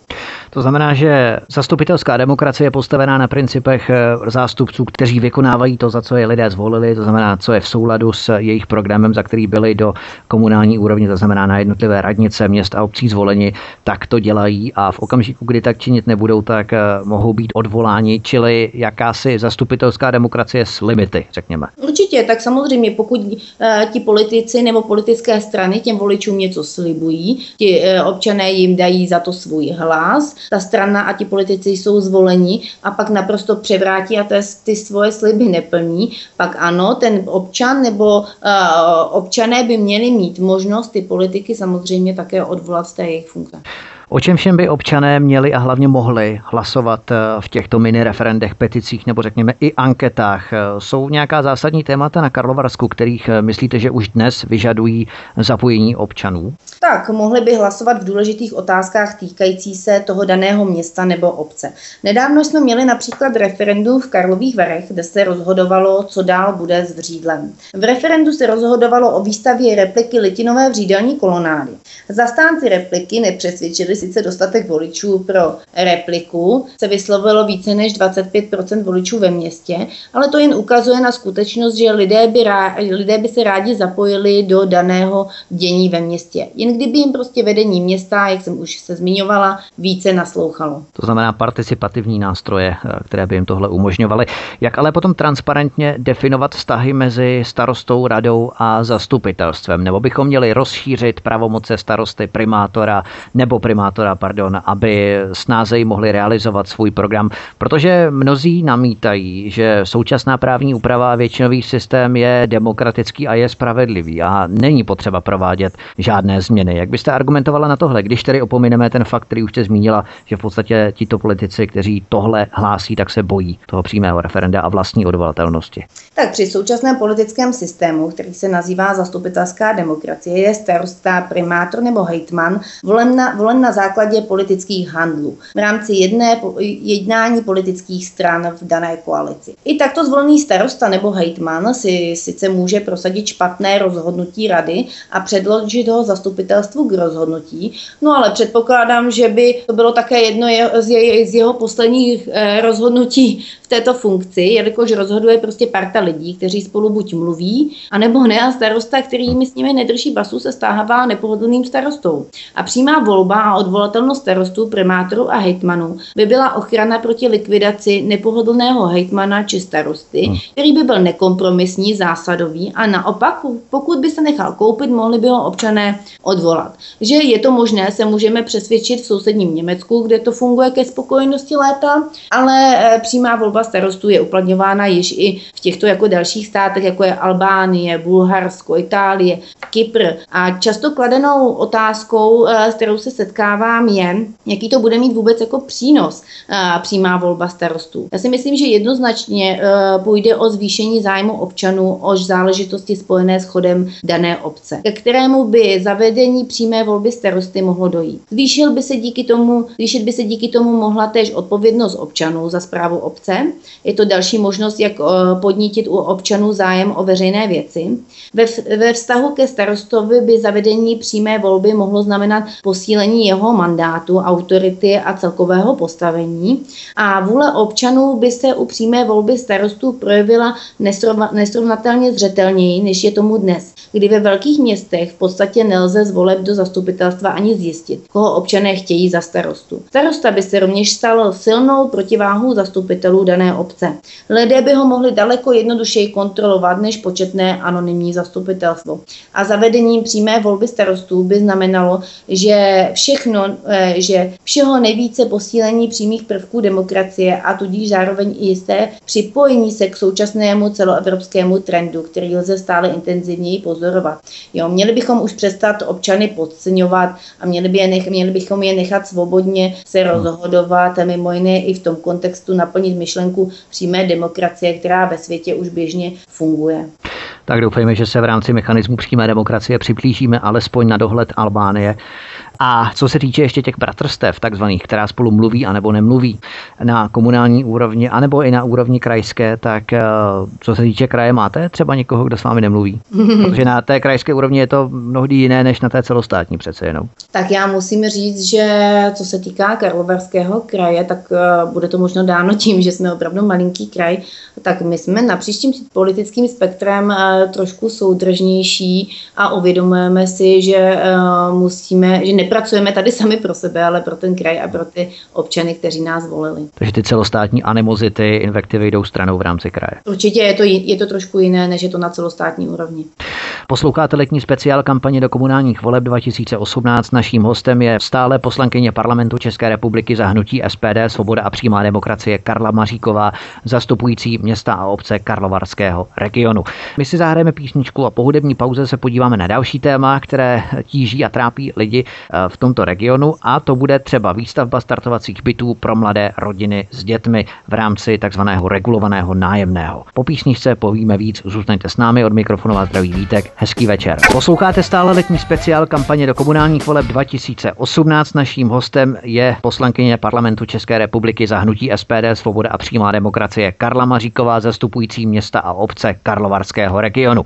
To znamená, že zastupitelská demokracie je postavená na principech zástupců, kteří vykonávají to, za co je lidé zvolili, to znamená, co je v souladu s jejich programem, za který byli do komunální úrovně, to znamená na jednotlivé radnice měst a obcí zvoleni, tak to dělají a v okamžiku, kdy tak činit nebudou, tak mohou být odvoláni, čili jakási zastupitelská demokracie s limity, řekněme. Určitě, tak samozřejmě, pokud uh, ti politici nebo politické strany těm voličům něco slibují, ti uh, občané jim dají za to svůj hlas, ta strana a ti politici jsou zvoleni a pak naprosto převrátí a ty svoje sliby neplní, pak ano, ten občan nebo uh, občané by měli mít možnost ty politiky samozřejmě také odvolat z té jejich funkce. O čem všem by občané měli a hlavně mohli hlasovat v těchto mini referendech, peticích nebo řekněme i anketách? Jsou nějaká zásadní témata na Karlovarsku, kterých myslíte, že už dnes vyžadují zapojení občanů? Tak, mohli by hlasovat v důležitých otázkách týkající se toho daného města nebo obce. Nedávno jsme měli například referendum v Karlových Varech, kde se rozhodovalo, co dál bude s Vřídlem. V referendu se rozhodovalo o výstavě repliky litinové vřídelní kolonády. Zastánci repliky nepřesvědčili sice dostatek voličů pro repliku, se vyslovilo více než dvacet pět procent voličů ve městě, ale to jen ukazuje na skutečnost, že lidé by, rá, lidé by se rádi zapojili do daného dění ve městě. Jen kdyby jim prostě vedení města, jak jsem už se zmiňovala, více naslouchalo. To znamená participativní nástroje, které by jim tohle umožňovaly. Jak ale potom transparentně definovat vztahy mezi starostou, radou a zastupitelstvem? Nebo bychom měli rozšířit pravomoce starosty, primátora nebo primátora, pardon, aby snázeji mohli realizovat svůj program, protože mnozí namítají, že současná právní úprava a většinový systém je demokratický a je spravedlivý a není potřeba provádět žádné změny. Jak byste argumentovala na tohle, když tedy opomineme ten fakt, který už jste zmínila, že v podstatě tito politici, kteří tohle hlásí, tak se bojí toho přímého referenda a vlastní odvolatelnosti? Tak při současném politickém systému, který se nazývá zastupitelská demokracie, je starosta, primátor nebo hejtman volen na, volen na základě politických handlů v rámci jedné jednání politických stran v dané koalici. I takto zvolený starosta nebo hejtman si sice může prosadit špatné rozhodnutí rady a předložit ho zastupitelstvu k rozhodnutí, no ale předpokládám, že by to bylo také jedno z, je, z jeho posledních eh, rozhodnutí v této funkci, jelikož rozhoduje prostě parta lidí, kteří spolu buď mluví, anebo ne, a starosta, který mi s nimi nedrží basu, se stává nepohodlným starostou. A přímá volba a odvolatelnost starostů, primátorů a hejtmanů by byla ochrana proti likvidaci nepohodlného hejtmana či starosty, hmm. který by byl nekompromisní, zásadový a naopak, pokud by se nechal koupit, mohli by ho občané odvolat. Že je to možné, se můžeme přesvědčit v sousedním Německu, kde to funguje ke spokojenosti léta, ale přímá volba starostů je uplatňována již i v těchto jako dalších státech, jako je Albánie, Bulharsko, Itálie, Kypr. A často kladenou otázkou, s kterou se setkávám, je, jaký to bude mít vůbec jako přínos přímá volba starostů. Já si myslím, že jednoznačně půjde o zvýšení zájmu občanů o záležitosti spojené s chodem dané obce, ke kterému by zavedení přímé volby starosty mohlo dojít. Zvýšil by se díky tomu, zvýšit by se díky tomu mohla též odpovědnost občanů za správu obce. Je to další možnost, jak podnítit u občanů zájem o veřejné věci. Ve, ve vztahu ke starostovi by zavedení přímé volby mohlo znamenat posílení jeho mandátu, autority a celkového postavení. A vůle občanů by se u přímé volby starostů projevila nesrovnatelně zřetelněji, než je tomu dnes, kdy ve velkých městech v podstatě nelze z voleb do zastupitelstva ani zjistit, koho občané chtějí za starostu. Starosta by se rovněž stal silnou protiváhou zastupitelů dané obce. Lidé by ho mohli daleko jednodušeji kontrolovat než početné anonymní zastupitelstvo. A zavedením přímé volby starostů by znamenalo, že všechno, že všeho nejvíce posílení přímých prvků demokracie a tudíž zároveň i jisté připojení se k současnému celoevropskému trendu, který lze stále intenzivněji pozorovat. Jo, měli bychom už přestat občany podceňovat a měli, by je nech, měli bychom je nechat svobodně se rozhodovat a mimo jiné i v tom kontextu naplnit myšlenku přímé demokracie, která ve světě už běžně funguje. Tak doufejme, že se v rámci mechanismu přímé demokracie přiblížíme alespoň na dohled Albánie. A co se týče ještě těch bratrstev, takzvaných, která spolu mluví anebo nemluví na komunální úrovni, anebo i na úrovni krajské, tak co se týče kraje, máte třeba někoho, kdo s vámi nemluví? Protože na té krajské úrovni je to mnohdy jiné než na té celostátní přece jenom. Tak já musím říct, že co se týká Karlovarského kraje, tak uh, bude to možno dáno tím, že jsme opravdu malinký kraj, tak my jsme napříč tím politickým spektrem uh, trošku soudržnější a uvědomujeme si, že uh, musíme, že nepracujeme tady sami pro sebe, ale pro ten kraj a pro ty občany, kteří nás volili. Takže ty celostátní animozity, invektivy jdou stranou v rámci kraje. Určitě je to, je to trošku jiné, než je to na celostátní úrovni. Posloucháte letní speciál kampaně do komunálních voleb dva tisíce osmnáct. Naším hostem je stále poslankyně Parlamentu České republiky za hnutí S P D Svoboda a přímá demokracie Karla Maříková, zastupující města a obce Karlovarského regionu. My si zahrajeme písničku a po hudební pauze se podíváme na další téma, které tíží a trápí lidi v tomto regionu, a to bude třeba výstavba startovacích bytů pro mladé rodiny s dětmi v rámci takzvaného regulovaného nájemného. Po písničce povíme víc, zůstaňte s námi, od mikrofonu vás zdraví Vítek. Hezký večer. Posloucháte stále letní speciál kampaně do komunálních voleb dva tisíce osmnáct. Naším hostem je poslankyně Parlamentu České republiky za hnutí S P D Svoboda a přímá demokracie Karla Maříková, zastupující města a obce Karlovarského regionu.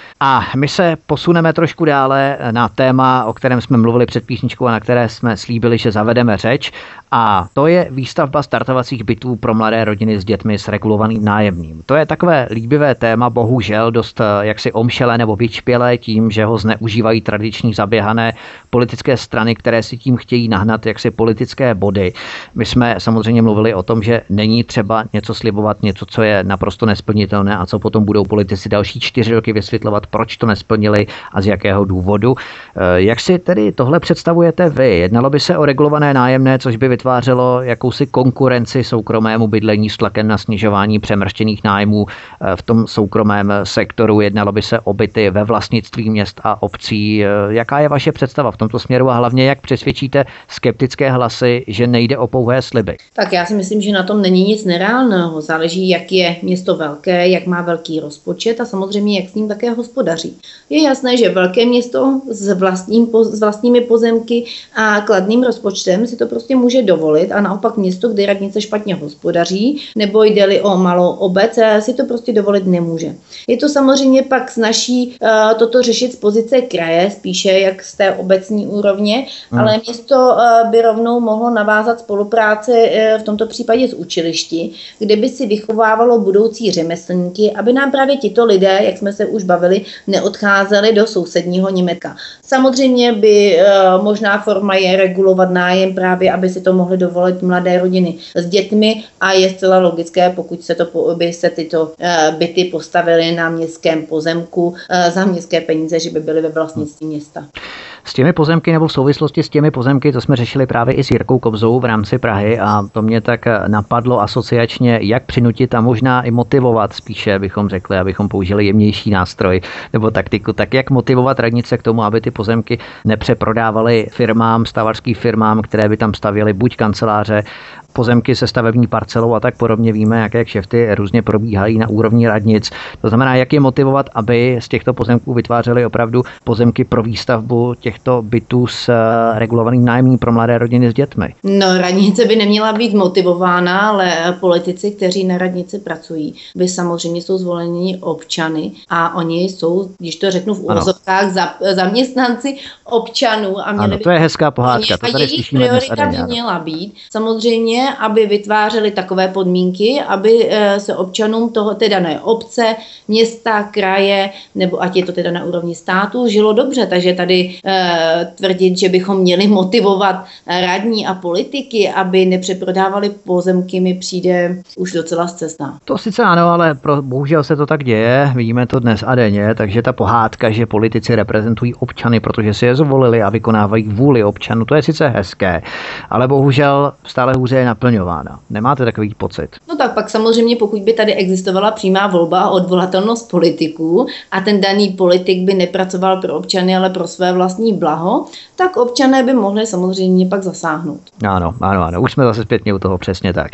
A my se posuneme trošku dále na téma, o kterém jsme mluvili před písničkou a na které jsme slíbili, že zavedeme řeč. A to je výstavba startovacích bytů pro mladé rodiny s dětmi s regulovaným nájemným. To je takové líbivé téma, bohužel dost jaksi omšelé nebo vyčpělé tím, že ho zneužívají tradiční zaběhané politické strany, které si tím chtějí nahnat jaksi politické body. My jsme samozřejmě mluvili o tom, že není třeba něco slibovat, něco, co je naprosto nesplnitelné a co potom budou politici další čtyři roky vysvětlovat, proč to nesplnili a z jakého důvodu. Jak si tedy tohle představujete vy? Jednalo by se o regulované nájemné, což by vytvářelo jakousi konkurenci soukromému bydlení s tlakem na snižování přemrštěných nájmů v tom soukromém sektoru. Jednalo by se o byty ve vlastnictví měst a obcí. Jaká je vaše představa v tomto směru a hlavně jak přesvědčíte skeptické hlasy, že nejde o pouhé sliby? Tak já si myslím, že na tom není nic nereálného. Záleží, jak je město velké, jak má velký rozpočet a samozřejmě jak s ním také hospodaří. Je jasné, že velké město s, vlastním, s vlastními pozemky a kladným rozpočtem si to prostě může dovolit a naopak město, kde radnice špatně hospodaří, nebo jde-li o malou obec, si to prostě dovolit nemůže. Je to samozřejmě pak snaží uh, toto řešit z pozice kraje, spíše jak z té obecní úrovně, hmm. ale město uh, by rovnou mohlo navázat spolupráci uh, v tomto případě s učilišti, kde by si vychovávalo budoucí řemeslníky, aby nám právě tito lidé, jak jsme se už bavili, neodcházeli do sousedního Německa. Samozřejmě by uh, možná forma je regulovat nájem právě, aby si to mohly dovolit mladé rodiny s dětmi a je zcela logické, pokud se to, by se tyto uh, byty postavily na městském pozemku uh, za městské peníze, že by byly ve vlastnictví města. S těmi pozemky nebo v souvislosti s těmi pozemky, to jsme řešili právě i s Jirkou Kobzou v rámci Prahy a to mě tak napadlo asociačně, jak přinutit a možná i motivovat spíše, bychom řekli, abychom použili jemnější nástroj nebo taktiku, tak jak motivovat radnice k tomu, aby ty pozemky nepřeprodávaly firmám, stavařským firmám, které by tam stavěly buď kanceláře, pozemky se stavební parcelou a tak podobně. Víme, jaké kšefty různě probíhají na úrovni radnic. To znamená, jak je motivovat, aby z těchto pozemků vytvářely opravdu pozemky pro výstavbu těchto bytů s regulovaným nájemním pro mladé rodiny s dětmi. No, radnice by neměla být motivována, ale politici, kteří na radnici pracují, by samozřejmě jsou zvoleni občany a oni jsou, když to řeknu v úvozovkách, za, zaměstnanci občanů. A měli ano, to je hezká pohádka. To tady jejich priorita by měla být samozřejmě, aby vytvářeli takové podmínky, aby se občanům toho té dané obce, města, kraje, nebo ať je to teda na úrovni státu, žilo dobře. Takže tady e, tvrdit, že bychom měli motivovat radní a politiky, aby nepřeprodávali pozemky, mi přijde už docela scestná. To sice ano, ale pro, bohužel se to tak děje, vidíme to dnes a denně, takže ta pohádka, že politici reprezentují občany, protože si je zvolili a vykonávají vůli občanů, to je sice hezké, ale bohužel stále hůře je naplňována. Nemáte takový pocit? No tak pak samozřejmě, pokud by tady existovala přímá volba a odvolatelnost politiků a ten daný politik by nepracoval pro občany, ale pro své vlastní národní blaho, tak občané by mohli samozřejmě pak zasáhnout. Ano, ano, ano, už jsme zase zpětně u toho, přesně tak.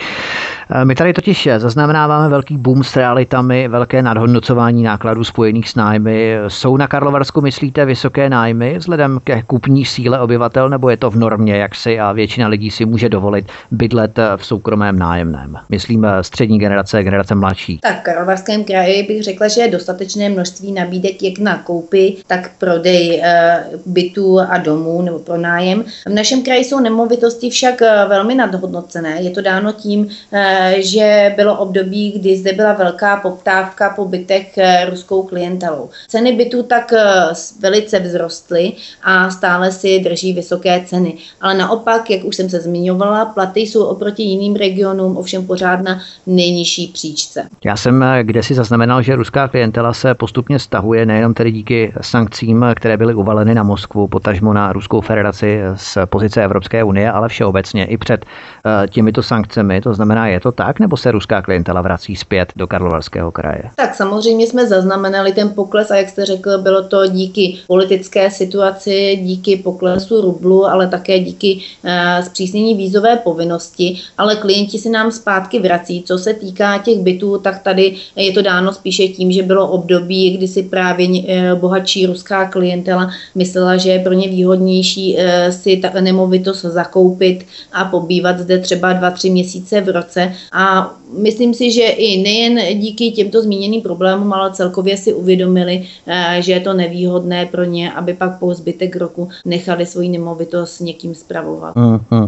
My tady totiž zaznamenáváme velký boom s realitami, velké nadhodnocování nákladů spojených s nájmy. Jsou na Karlovarsku, myslíte, vysoké nájmy vzhledem ke kupní síle obyvatel, nebo je to v normě, jak si a většina lidí si může dovolit bydlet v soukromém nájemném? Myslím střední generace, generace mladší. Tak v Karlovarském kraji bych řekla, že je dostatečné množství nabídek jak na koupy, tak prodej e, bytů a domů nebo pro nájem. V našem kraji jsou nemovitosti však velmi nadhodnocené. Je to dáno tím, e, že bylo období, kdy zde byla velká poptávka po bytech e, ruskou klientelou. Ceny bytů tak e, velice vzrostly a stále si drží vysoké ceny. Ale naopak, jak už jsem se zmiňovala, platy jsou oproti jiným regionům ovšem pořád na nejnižší příčce. Já jsem kdesi zaznamenal, že ruská klientela se postupně stahuje nejenom tedy díky sankcím, které byly uvaleny na Moskvu, potažmo na Ruskou federaci z pozice Evropské unie, ale všeobecně i před těmito sankcemi. To znamená, je to tak, nebo se ruská klientela vrací zpět do Karlovarského kraje? Tak samozřejmě jsme zaznamenali ten pokles a jak jste řekl, bylo to díky politické situaci, díky poklesu rublu, ale také díky uh, zpřísnění vízové povinnosti, ale klienti si nám zpátky vrací. Co se týká těch bytů, tak tady je to dáno spíše tím, že bylo období, kdy si právě uh, bohatší ruská klientela myslela, že je pro ně výhodnější uh, si ta nemovitost zakoupit a pobývat zde třeba dva, tři měsíce v roce. A myslím si, že i nejen díky těmto zmíněným problémům, ale celkově si uvědomili, že je to nevýhodné pro ně, aby pak po zbytek roku nechali svoji nemovitost někým spravovat. Mm-hmm.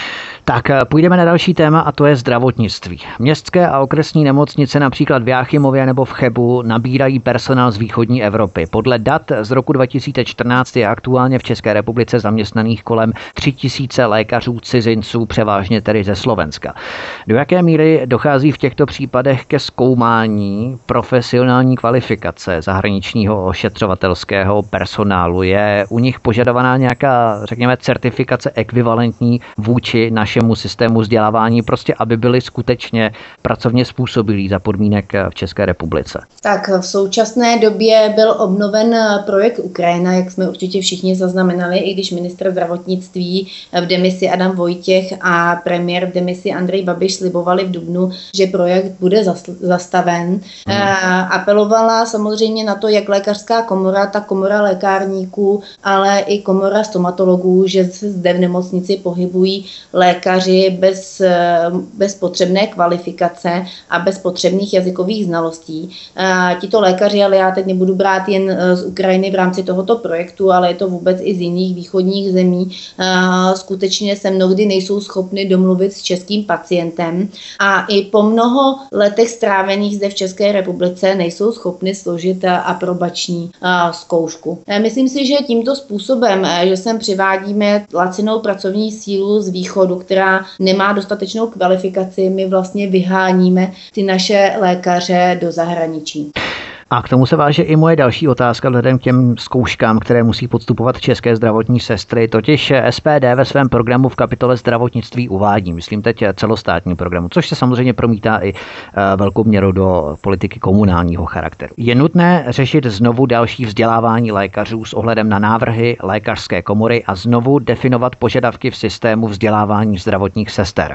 Tak půjdeme na další téma a to je zdravotnictví. Městské a okresní nemocnice například v Jáchymově nebo v Chebu nabírají personál z východní Evropy. Podle dat z roku dva tisíce čtrnáct je aktuálně v České republice zaměstnaných kolem tři tisíce lékařů cizinců, převážně tedy ze Slovenska. Do jaké míry dochází v těchto případech ke zkoumání profesionální kvalifikace zahraničního ošetřovatelského personálu? Je u nich požadovaná nějaká, řekněme, certifikace ekvivalentní vůči našemu systému vzdělávání, prostě aby byli skutečně pracovně způsobilí za podmínek v České republice? Tak v současné době byl obnoven projekt Ukrajina, jak jsme určitě všichni zaznamenali, i když ministr zdravotnictví v demisi Adam Vojtěch a premiér v demisi Andrej Babiš slibovali v dubnu, že projekt bude zastaven. Hmm. Apelovala samozřejmě na to, jak lékařská komora, tak komora lékárníků, ale i komora stomatologů, že se zde v nemocnici pohybují lékaři bez, bez potřebné kvalifikace a bez potřebných jazykových znalostí. Tito lékaři, ale já teď nebudu brát jen z Ukrajiny v rámci tohoto projektu, ale je to vůbec i z jiných východních zemí, skutečně se mnohdy nejsou schopni domluvit s českým pacientem a i po mnoho letech strávených zde v České republice nejsou schopni složit aprobační zkoušku. Myslím si, že tímto způsobem, že sem přivádíme lacinou pracovní sílu z východu, která nemá dostatečnou kvalifikaci, my vlastně vyháníme ty naše lékaře do zahraničí. A k tomu se váže i moje další otázka vzhledem k těm zkouškám, které musí podstupovat české zdravotní sestry. Totiž S P D ve svém programu v kapitole zdravotnictví uvádí, myslím teď celostátní programu, což se samozřejmě promítá i velkou měrou do politiky komunálního charakteru. Je nutné řešit znovu další vzdělávání lékařů s ohledem na návrhy lékařské komory a znovu definovat požadavky v systému vzdělávání zdravotních sester.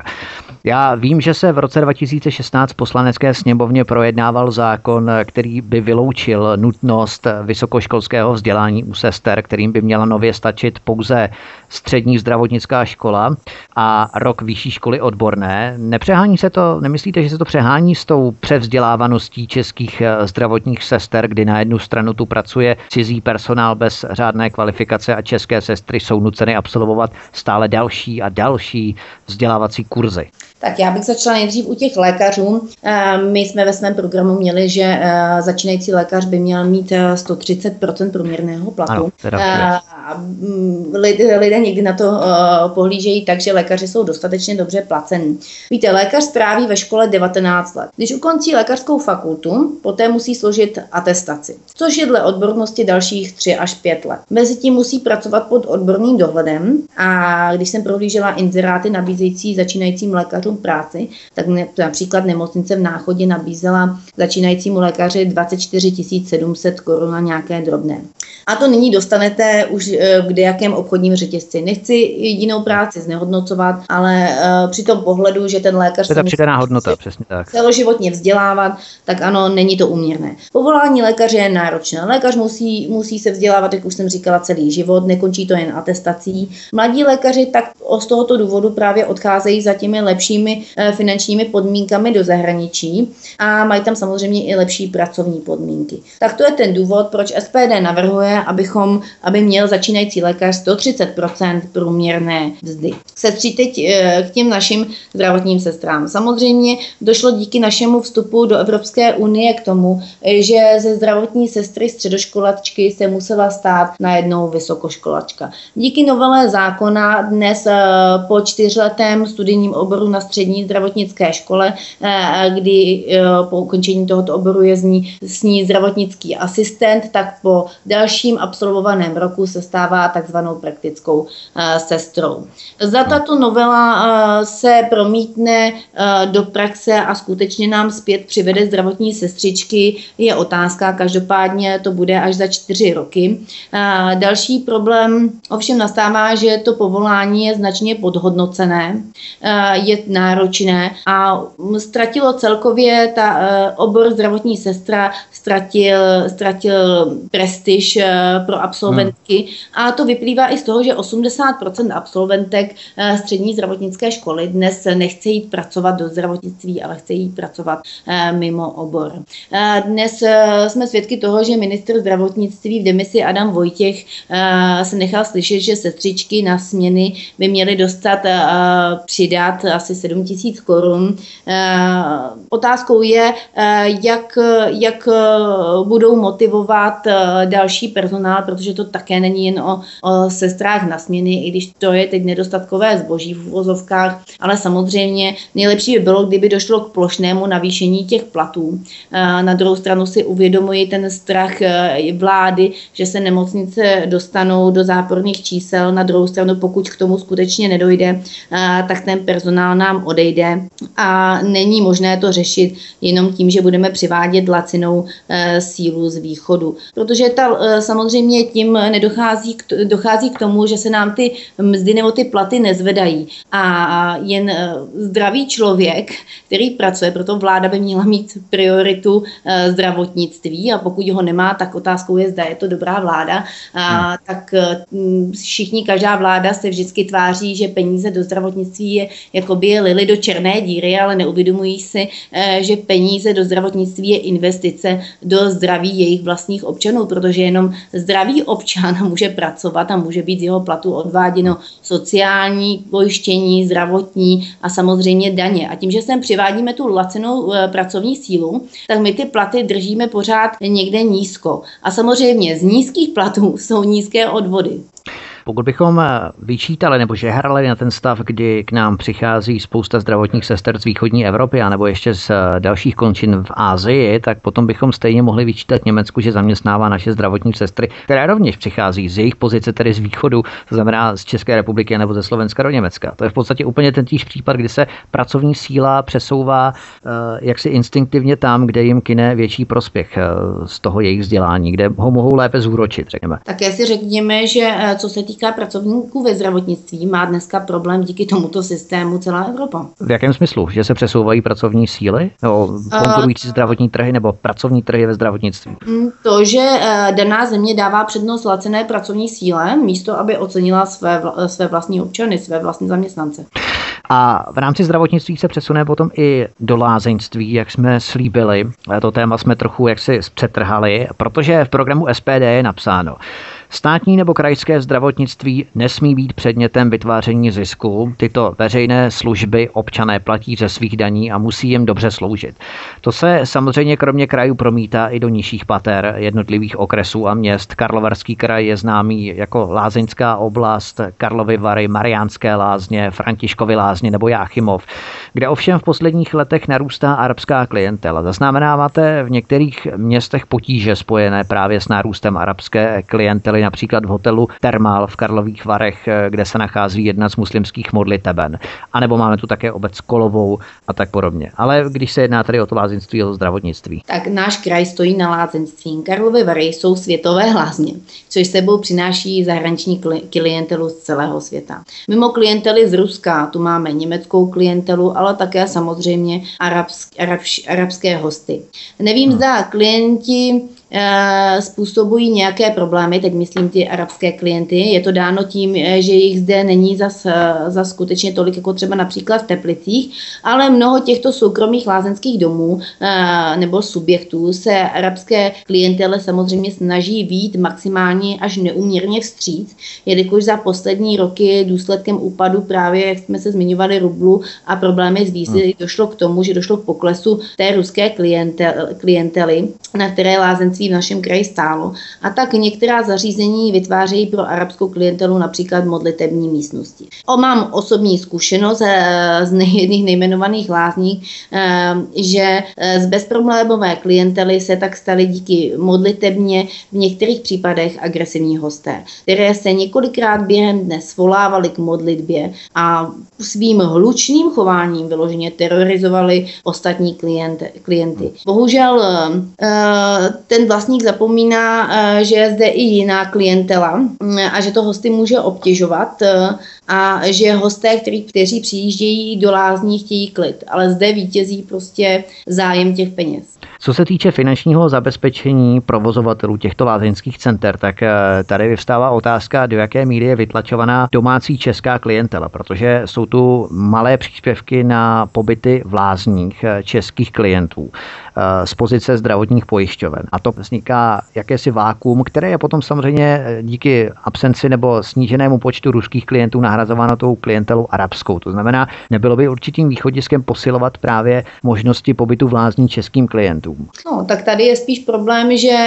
Já vím, že se v roce dva tisíce šestnáct v Poslanecké sněmovně projednával zákon, který by vyloučil nutnost vysokoškolského vzdělání u sester, kterým by měla nově stačit pouze střední zdravotnická škola a rok vyšší školy odborné. Nepřehání se to, nemyslíte, že se to přehání s tou převzdělávaností českých zdravotních sester, kdy na jednu stranu tu pracuje cizí personál bez řádné kvalifikace a české sestry jsou nuceny absolvovat stále další a další vzdělávací kurzy? Tak já bych začala nejdřív u těch lékařů. My jsme ve svém programu měli, že začínající lékař by měl mít sto třicet procent průměrného platu. Ano, teda lidé, lidé někdy na to pohlížejí tak, že lékaři jsou dostatečně dobře placení. Víte, lékař stráví ve škole devatenáct let. Když ukončí lékařskou fakultu, poté musí složit atestaci, což je dle odbornosti dalších tři až pět let. Mezitím musí pracovat pod odborným dohledem a když jsem prohlížela inzeráty nabízející začínajícím lékařům práci, tak ne, například nemocnice v Náchodě nabízela začínajícímu lékaři dvacet čtyři tisíc sedm set korun na nějaké drobné. A to nyní dostanete už kde jakém obchodním řetězci. Nechci jinou práci znehodnocovat, ale uh, při tom pohledu, že ten lékař to je ta přidaná hodnota, přesně tak. Celoživotně vzdělávat, tak ano, není to úměrné. Povolání lékaře je náročné. Lékař musí, musí se vzdělávat, jak už jsem říkala, celý život, nekončí to jen atestací. Mladí lékaři tak z tohoto důvodu právě odcházejí za těmi lepšími uh, finančními podmínkami do zahraničí a mají tam samozřejmě i lepší pracovní podmínky. Tak to je ten důvod, proč S P D navrhuje, abychom, aby měl začínající lékař sto třicet procent průměrné mzdy. Sestří teď k těm našim zdravotním sestrám. Samozřejmě došlo díky našemu vstupu do Evropské unie k tomu, že ze zdravotní sestry středoškolačky se musela stát najednou vysokoškolačka. Díky novele zákona dnes po čtyřletém studijním oboru na střední zdravotnické škole, kdy po ukončení tohoto oboru je z ní, z ní zdravotnický asistent, tak po dalším absolvovaném roku se stává takzvanou praktickou uh, sestrou. Za tato novela uh, se promítne uh, do praxe a skutečně nám zpět přivede zdravotní sestřičky, je otázka, každopádně to bude až za čtyři roky. Uh, další problém ovšem nastává, že to povolání je značně podhodnocené, uh, je náročné a ztratilo celkově ta uh, obor zdravotní sestra ztratil, ztratil prestiž pro absolventky hmm. a to vyplývá i z toho, že osmdesát procent absolventek střední zdravotnické školy dnes nechce jít pracovat do zdravotnictví, ale chce jít pracovat mimo obor. Dnes jsme svědky toho, že ministr zdravotnictví v demisi Adam Vojtěch se nechal slyšet, že sestřičky na směny by měly dostat přidat asi sedm tisíc korun. Otázkou je, jak, jak budou motivovat další personál, protože to také není jen o, o sestrách na směny, i když to je teď nedostatkové zboží v uvozovkách, ale samozřejmě nejlepší by bylo, kdyby došlo k plošnému navýšení těch platů. Na druhou stranu si uvědomuji ten strach vlády, že se nemocnice dostanou do záporných čísel, na druhou stranu pokud k tomu skutečně nedojde, tak ten personál nám odejde a není možné to řešit jenom tím, že budeme přivádět lacinou sílu z východu. Protože ta, samozřejmě tím nedochází k, dochází k tomu, že se nám ty mzdy nebo ty platy nezvedají. A jen zdravý člověk, který pracuje, proto vláda by měla mít prioritu zdravotnictví a pokud ho nemá, tak otázkou je, zda je to dobrá vláda. A, tak všichni, každá vláda se vždycky tváří, že peníze do zdravotnictví je jakoby lili do černé díry, ale neuvědomují si, že peníze do zdravotnictví je investice do zdraví jejich vlastních občanů, protože jenom zdravý občan může pracovat a může být z jeho platu odváděno sociální pojištění, zdravotní a samozřejmě daně. A tím, že sem přivádíme tu lacinou pracovní sílu, tak my ty platy držíme pořád někde nízko. A samozřejmě z nízkých platů jsou nízké odvody. Pokud bychom vyčítali nebo žehrali na ten stav, kdy k nám přichází spousta zdravotních sester z východní Evropy a nebo ještě z dalších končin v Asii, tak potom bychom stejně mohli vyčítat Německu, že zaměstnává naše zdravotní sestry, které rovněž přichází z jejich pozice, tedy z východu, to znamená z České republiky nebo ze Slovenska do Německa. To je v podstatě úplně ten týž případ, kdy se pracovní síla přesouvá uh, jaksi instinktivně tam, kde jim kyne větší prospěch uh, z toho jejich vzdělání, kde ho mohou lépe zúročit, řekněme. Také si řekněme, že co se týká pracovníků ve zdravotnictví, má dneska problém díky tomuto systému celá Evropa. V jakém smyslu? Že se přesouvají pracovní síly? Nebo konkurující uh, zdravotní trhy nebo pracovní trhy ve zdravotnictví? To, že daná země dává přednost laciné pracovní síle, místo aby ocenila své, vla, své vlastní občany, své vlastní zaměstnance. A v rámci zdravotnictví se přesune potom i do lázeňství, jak jsme slíbili. To téma jsme trochu jaksi přetrhali, protože v programu S P D je napsáno: státní nebo krajské zdravotnictví nesmí být předmětem vytváření zisku. Tyto veřejné služby občané platí ze svých daní a musí jim dobře sloužit. To se samozřejmě kromě krajů promítá i do nižších pater jednotlivých okresů a měst. Karlovarský kraj je známý jako lázeňská oblast, Karlovy Vary, Mariánské Lázně, Františkovy Lázně nebo Jáchymov, kde ovšem v posledních letech narůstá arabská klientela. Zaznamenáváte v některých městech potíže spojené právě s nárůstem arabské klientely například v hotelu Thermal v Karlových Varech, kde se nachází jedna z muslimských modliteben. A nebo máme tu také obec Kolovou a tak podobně. Ale když se jedná tady o to lázeňství a o zdravotnictví. Tak náš kraj stojí na lázeňství. Karlovy Vary jsou světové lázně, což sebou přináší zahraniční klientelu z celého světa. Mimo klientely z Ruska tu máme německou klientelu, ale také samozřejmě arabsk, arabš, arabské hosty. Nevím, hmm. zda klienti e, způsobují nějaké problémy, teď myslím ty arabské klienty. Je to dáno tím, že jich zde není zas, zas skutečně tolik, jako třeba například v Teplicích, ale mnoho těchto soukromých lázeňských domů e, nebo subjektů se arabské klientele samozřejmě snaží vyjít maximálně až neúměrně vstříc, jelikož za poslední roky důsledkem úpadu právě, jak jsme se zmiňovali, rublu a problémy s vízy hmm. došlo k tomu, že došlo k poklesu té ruské klientel, klientely, na které lázeňství v našem kraji stálo. A tak některá zařízení vytvářejí pro arabskou klientelu například modlitební místnosti. O, mám osobní zkušenost z jedných nejmenovaných lázní, že z bezproblémové klientely se tak staly díky modlitebně v některých případech agresivní hosté, které se několikrát během dne svolávali k modlitbě a svým hlučným chováním vyloženě terorizovali ostatní klient, klienty. Bohužel ten vlastník zapomíná, že je zde i jiná klientela a že to hosty může obtěžovat a že hosté, který, kteří přijíždějí do lázní, chtějí klid, ale zde vítězí prostě zájem těch peněz. Co se týče finančního zabezpečení provozovatelů těchto lázeňských center, tak tady vyvstává otázka, do jaké míry je vytlačovaná domácí česká klientela, protože jsou tu malé příspěvky na pobyty v lázních českých klientů z pozice zdravotních pojišťoven. A to vzniká jakési vákuum, které je potom samozřejmě díky absenci nebo sníženému počtu ruských klientů nahrazováno tou klientelou arabskou. To znamená, nebylo by určitým východiskem posilovat právě možnosti pobytu v lázní českým klientům. No, tak tady je spíš problém, že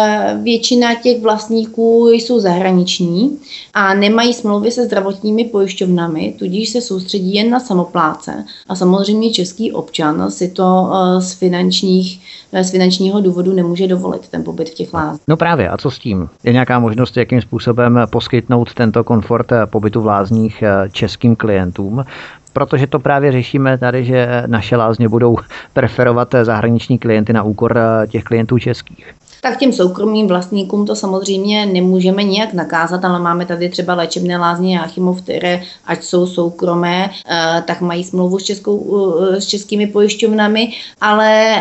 většina těch vlastníků jsou zahraniční a nemají smlouvy se zdravotními pojišťovnami, tudíž se soustředí jen na samopláce. A samozřejmě český občan si to z finančních, z finančního důvodu nemůže dovolit, ten pobyt v těch lázních. No právě, a co s tím? Je nějaká možnost, jakým způsobem poskytnout tento komfort pobytu v lázních českým klientům? Protože to právě řešíme tady, že naše lázně budou preferovat zahraniční klienty na úkor těch klientů českých. Tak těm soukromým vlastníkům to samozřejmě nemůžeme nijak nakázat, ale máme tady třeba léčebné lázně Jáchymov, které ať jsou soukromé, tak mají smlouvu s, českou, s českými pojišťovnami, ale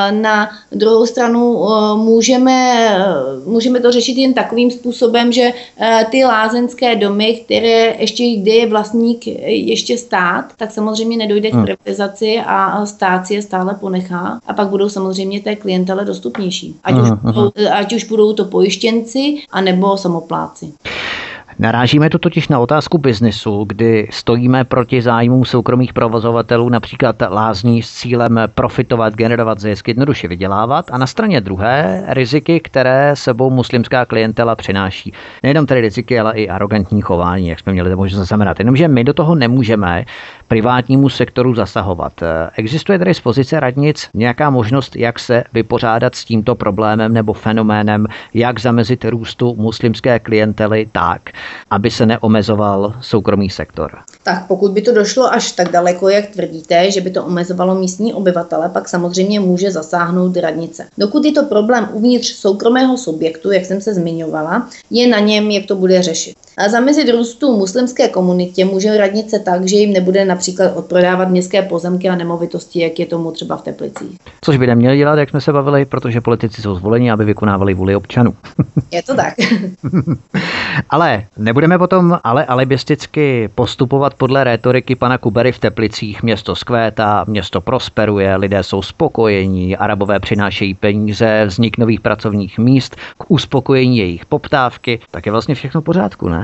na druhou stranu můžeme, můžeme to řešit jen takovým způsobem, že ty lázeňské domy, které ještě, kde je vlastník ještě stát, tak samozřejmě nedojde k privatizaci a stát si je stále ponechá a pak budou samozřejmě té klientele dostupnější. Ať už ať už budou to pojištěnci, anebo samopláci. Narážíme tu totiž na otázku biznisu, kdy stojíme proti zájmům soukromých provozovatelů, například lázní s cílem profitovat, generovat zisk, jednoduše vydělávat, a na straně druhé riziky, které sebou muslimská klientela přináší. Nejenom tedy riziky, ale i arrogantní chování, jak jsme měli to možnost zaznamenat. Jenomže my do toho nemůžeme privátnímu sektoru zasahovat. Existuje tedy z pozice radnic nějaká možnost, jak se vypořádat s tímto problémem nebo fenoménem, jak zamezit růstu muslimské klientely tak, aby se neomezoval soukromý sektor? Tak pokud by to došlo až tak daleko, jak tvrdíte, že by to omezovalo místní obyvatele, pak samozřejmě může zasáhnout radnice. Dokud je to problém uvnitř soukromého subjektu, jak jsem se zmiňovala, je na něm, jak to bude řešit. A zamezit růstu muslimské komunitě může radnice tak, že jim nebude například odprodávat městské pozemky a nemovitosti, jak je tomu třeba v Teplicích. Což by neměli dělat, jak jsme se bavili, protože politici jsou zvoleni, aby vykonávali vůli občanů. Je to tak. Ale nebudeme potom ale alibisticky postupovat podle rétoriky pana Kubery v Teplicích. Město zkvétá, město prosperuje, lidé jsou spokojení, Arabové přinášejí peníze, vznik nových pracovních míst, k uspokojení jejich poptávky. Tak je vlastně všechno v pořádku, ne?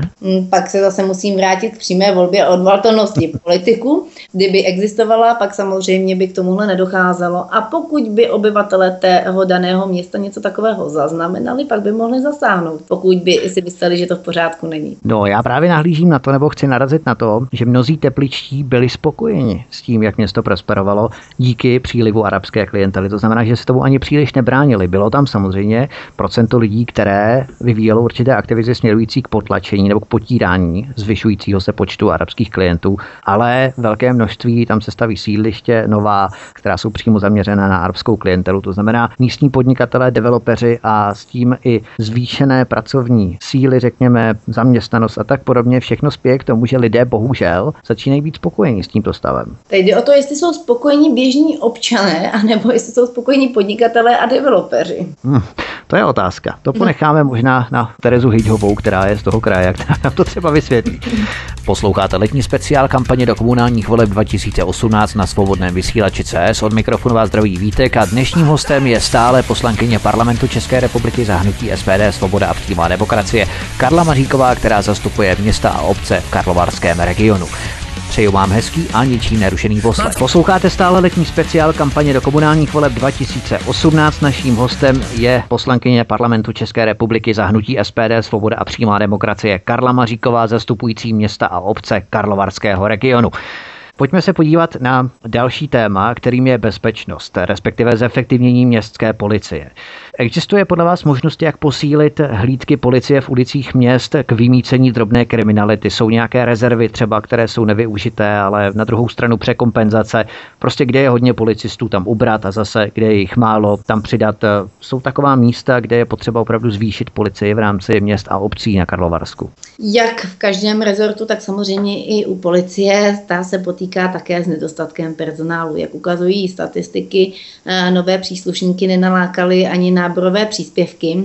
Pak se zase musím vrátit k přímé volbě a odvolatelnosti politiku. Kdyby existovala, pak samozřejmě by k tomuhle nedocházelo. A pokud by obyvatele tého daného města něco takového zaznamenali, pak by mohli zasáhnout, pokud by si mysleli, že to v pořádku není. No, já právě nahlížím na to, nebo chci narazit na to, že mnozí tepličtí byli spokojeni s tím, jak město prosperovalo díky přílivu arabské klientely. To znamená, že se tomu ani příliš nebránili. Bylo tam samozřejmě procento lidí, které vyvíjelo určité aktivity směrující k potlačení nebo k potírání zvyšujícího se počtu arabských klientů, ale velké množství tam se staví sídliště nová, která jsou přímo zaměřená na arabskou klientelu. To znamená místní podnikatelé, developeři a s tím i zvýšené pracovní síly, řekněme, zaměstnanost a tak podobně, všechno spěje k tomu, že lidé bohužel začínají být spokojení s tímto stavem. Teď jde o to, jestli jsou spokojení běžní občané, anebo jestli jsou spokojení podnikatelé a developeři. Hmm, to je otázka. To ponecháme možná na Terezu Hyďhovou, která je z toho kraje, která nám to třeba vysvětlí. Posloucháte letní speciál kampaně do komunálních voleb dva tisíce osmnáct na svobodném vysílači C S. Od mikrofonu vás zdraví Vítek a dnešním hostem je stále poslankyně Parlamentu České republiky za hnutí S P D Svoboda a přímá demokracie Karla Maříková, která zastupuje města a obce v Karlovarském regionu. Přeju vám hezký a ničím nerušený poslech. Posloucháte stále letní speciál kampaně do komunálních voleb dva tisíce osmnáct. Naším hostem je poslankyně Parlamentu České republiky za hnutí S P D Svoboda a přímá demokracie Karla Maříková, zastupující města a obce Karlovarského regionu. Pojďme se podívat na další téma, kterým je bezpečnost, respektive zefektivnění městské policie. Existuje podle vás možnost, jak posílit hlídky policie v ulicích měst k vymýcení drobné kriminality? Jsou nějaké rezervy třeba, které jsou nevyužité, ale na druhou stranu překompenzace? Prostě kde je hodně policistů, tam ubrat a zase, kde je jich málo, tam přidat. Jsou taková místa, kde je potřeba opravdu zvýšit policii v rámci měst a obcí na Karlovarsku? Jak v každém rezortu, tak samozřejmě i u policie ta se potýká také s nedostatkem personálu. Jak ukazují statistiky, nové příslušníky nenalákali ani náborové příspěvky.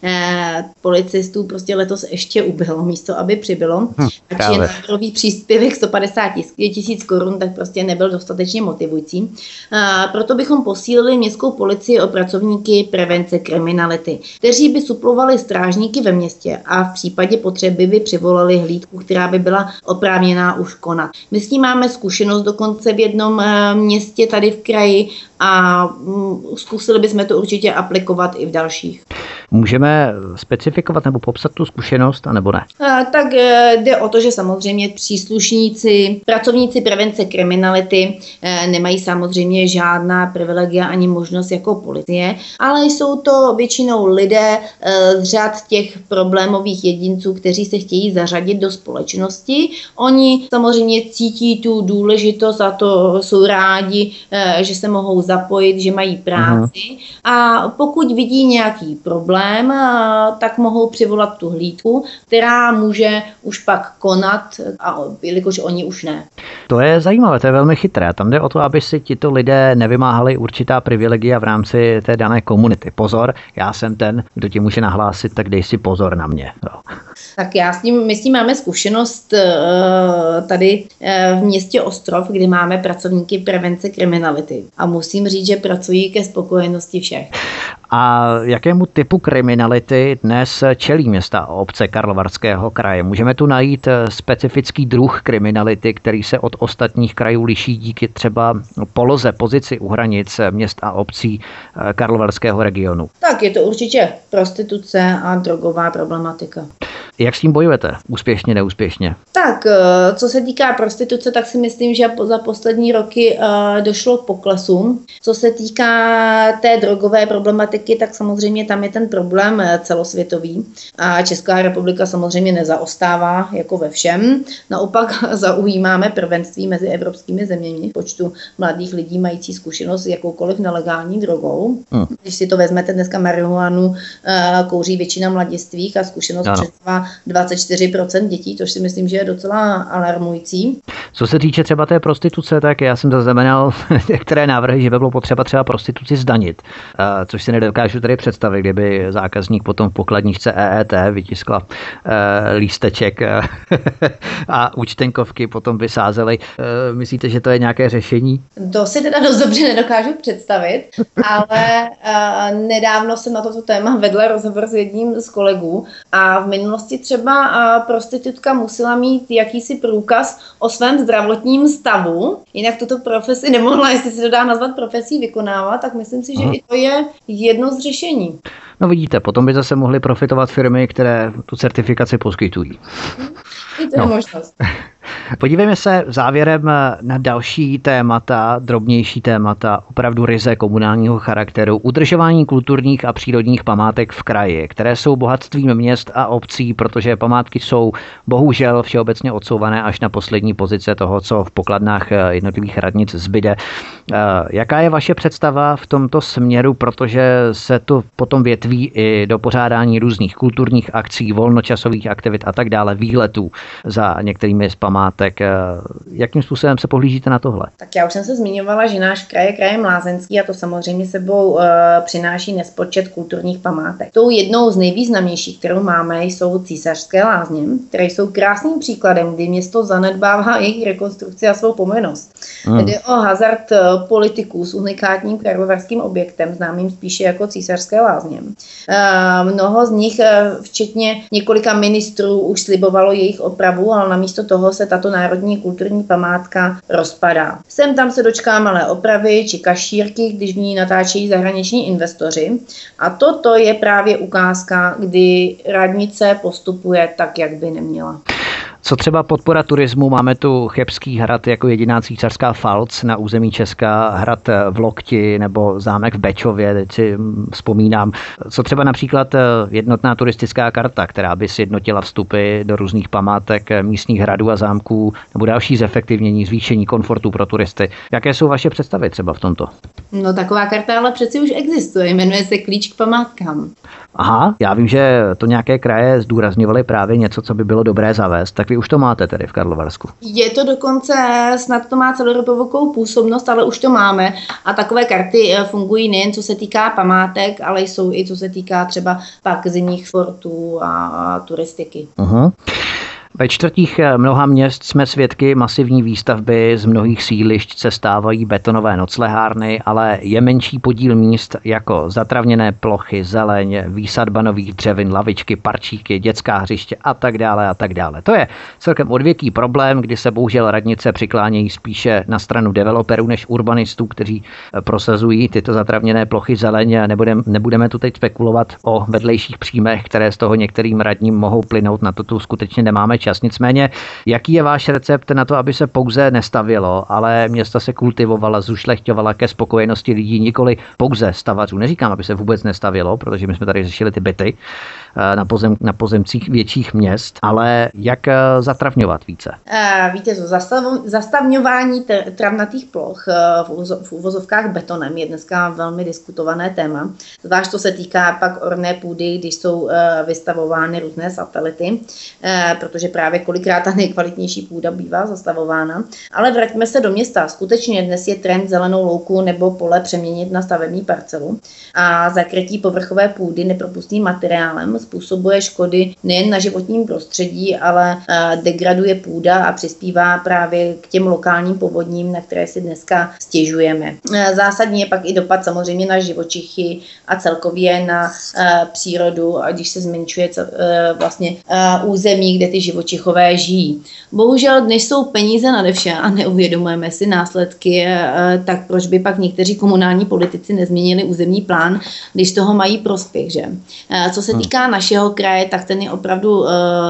Policistů prostě letos ještě ubylo, místo aby přibylo. Hm, Takže náborový příspěvek sto padesát tisíc korun tak prostě nebyl dostatečně motivující. Proto bychom posílili městskou policii o pracovníky prevence kriminality, kteří by suplovali strážníky ve městě a v případě potřeby by přivolali hlídku, která by byla oprávněná už konat. My s tím máme zkušenost dokonce v jednom městě tady v kraji a zkusili bychom to určitě aplikovat i v dalších. Můžeme specifikovat nebo popsat tu zkušenost, anebo ne? A, tak jde o to, že samozřejmě příslušníci, pracovníci prevence kriminality e, nemají samozřejmě žádná privilegia ani možnost jako policie, ale jsou to většinou lidé e, z řad těch problémových jedinců, kteří se chtějí zařadit do společnosti. Oni samozřejmě cítí tu důležitost a to jsou rádi, e, že se mohou zapojit, že mají práci. Aha. A pokud vidí nějaký problém, tak mohou přivolat tu hlídku, která může už pak konat, a jelikož oni už ne. To je zajímavé, to je velmi chytré. Tam jde o to, aby si tito lidé nevymáhali určitá privilegia v rámci té dané komunity. Pozor, já jsem ten, kdo ti může nahlásit, tak dej si pozor na mě. No. Tak já s tím, my s tím máme zkušenost uh, tady uh, v městě Ostrov, kde máme pracovníky prevence kriminality. A musím říct, že pracují ke spokojenosti všech. A jakému typu kriminality dnes čelí města a obce Karlovarského kraje? Můžeme tu najít specifický druh kriminality, který se od ostatních krajů liší díky třeba poloze, pozici u hranic měst a obcí Karlovarského regionu? Tak je to určitě prostituce a drogová problematika. Jak s tím bojujete? Úspěšně, neúspěšně? Tak, co se týká prostituce, tak si myslím, že za poslední roky došlo k poklesu. Co se týká té drogové problematiky, tak samozřejmě tam je ten problém celosvětový. A Česká republika samozřejmě nezaostává jako ve všem. Naopak zaujímáme prvenství mezi evropskými zeměmi v počtu mladých lidí mající zkušenost s jakoukoliv nelegální drogou. Hmm. Když si to vezmete, dneska marihuanu kouří většina mladistvých a zkušenost představá dvacet čtyři procent dětí, což si myslím, že je docela alarmující. Co se týče třeba té prostituce, tak já jsem zaznamenal některé návrhy, že by bylo potřeba třeba prostituci zdanit, což si nedokážu tady představit, kdyby zákazník potom v pokladničce E E T vytiskla lísteček a účtenkovky potom vysázely. Myslíte, že to je nějaké řešení? To si teda dost dobře nedokážu představit, ale nedávno jsem na toto téma vedla rozhovor s jedním z kolegů a v minulosti třeba prostitutka musela mít jakýsi průkaz o svém zdravotním stavu, jinak tuto profesi nemohla, jestli se to dá nazvat profesí, vykonávat, tak myslím si, že Aha. i to je jedno z řešení. No vidíte, potom by zase mohly profitovat firmy, které tu certifikaci poskytují. I to je no. možnost. Podívejme se závěrem na další témata, drobnější témata, opravdu ryze komunálního charakteru, udržování kulturních a přírodních památek v kraji, které jsou bohatstvím měst a obcí, protože památky jsou bohužel všeobecně odsouvané až na poslední pozice toho, co v pokladnách jednotlivých radnic zbyde. Jaká je vaše představa v tomto směru, protože se to potom větví i do pořádání různých kulturních akcí, volnočasových aktivit a tak dále, výletů za některými z památek. Jakým způsobem se pohlížíte na tohle? Tak já už jsem se zmiňovala, že náš kraj je krajem lázeňský a to samozřejmě sebou e, přináší nespočet kulturních památek. Tou jednou z nejvýznamnějších, kterou máme, jsou Císařské lázně, které jsou krásným příkladem, kdy město zanedbává jejich rekonstrukci a svou pomennost. Hmm. Jde o hazard politiků s unikátním karlovarským objektem, známým spíše jako Císařské lázně. E, mnoho z nich, e, včetně několika ministrů, už slibovalo jejich opravu, ale namísto toho se tato národní kulturní památka rozpadá. Sem tam se dočká malé opravy či kašírky, když v ní natáčejí zahraniční investoři. A toto je právě ukázka, kdy radnice postupuje tak, jak by neměla. Co třeba podpora turismu? Máme tu Chebský hrad jako jediná císařská falc na území Česka, hrad v Lokti nebo zámek v Bečově, teď si vzpomínám. Co třeba například jednotná turistická karta, která by sjednotila vstupy do různých památek místních hradů a zámků, nebo další zefektivnění, zvýšení komfortu pro turisty. Jaké jsou vaše představy třeba v tomto? No taková karta ale přeci už existuje, jmenuje se Klíč k památkám. Aha, já vím, že to nějaké kraje zdůrazňovaly právě něco, co by bylo dobré zavést, tak vy už to máte tedy v Karlovarsku. Je to dokonce, snad to má celorepublikovou působnost, ale už to máme a takové karty fungují nejen co se týká památek, ale jsou i co se týká třeba pak zimních sportů a turistiky. Uh-huh. Ve čtvrtích mnoha měst jsme svědky masivní výstavby, z mnohých sídlišť se stávají betonové noclehárny, ale je menší podíl míst jako zatravněné plochy, zeleň, výsadba nových dřevin, lavičky, parčíky, dětská hřiště a tak dále a tak dále. To je celkem odvěký problém, kdy se bohužel radnice přiklánějí spíše na stranu developerů než urbanistů, kteří prosazují tyto zatravněné plochy, zeleň. Nebudem, nebudeme tu teď spekulovat o vedlejších příjmech, které z toho některým radním mohou plynout, na to tu skutečně nemáme čas. Nicméně, jaký je váš recept na to, aby se pouze nestavělo, ale města se kultivovala, zušlechťovala ke spokojenosti lidí, nikoli pouze stavařů. Neříkám, aby se vůbec nestavělo, protože my jsme tady řešili ty byty na, pozem, na pozemcích větších měst, ale jak zatravňovat více? Víte, to zastav, zastavňování t- travnatých ploch v, uvozo, v uvozovkách betonem je dneska velmi diskutované téma. Zvlášť to se týká pak orné půdy, když jsou vystavovány různé satelity, protože právě kolikrát ta nejkvalitnější půda bývá zastavována. Ale vraťme se do města. Skutečně dnes je trend zelenou louku nebo pole přeměnit na stavební parcelu a zakrytí povrchové půdy nepropustným materiálem způsobuje škody nejen na životním prostředí, ale degraduje půda a přispívá právě k těm lokálním povodním, na které si dneska stěžujeme. Zásadní je pak i dopad samozřejmě na živočichy a celkově na přírodu, a když se zmenšuje vlastně území, kde ty živočichové žijí. Bohužel dnes jsou peníze nade vše a neuvědomujeme si následky, tak proč by pak někteří komunální politici nezměnili územní plán, když toho mají prospěch, že? Co se týká našeho kraje, tak ten je opravdu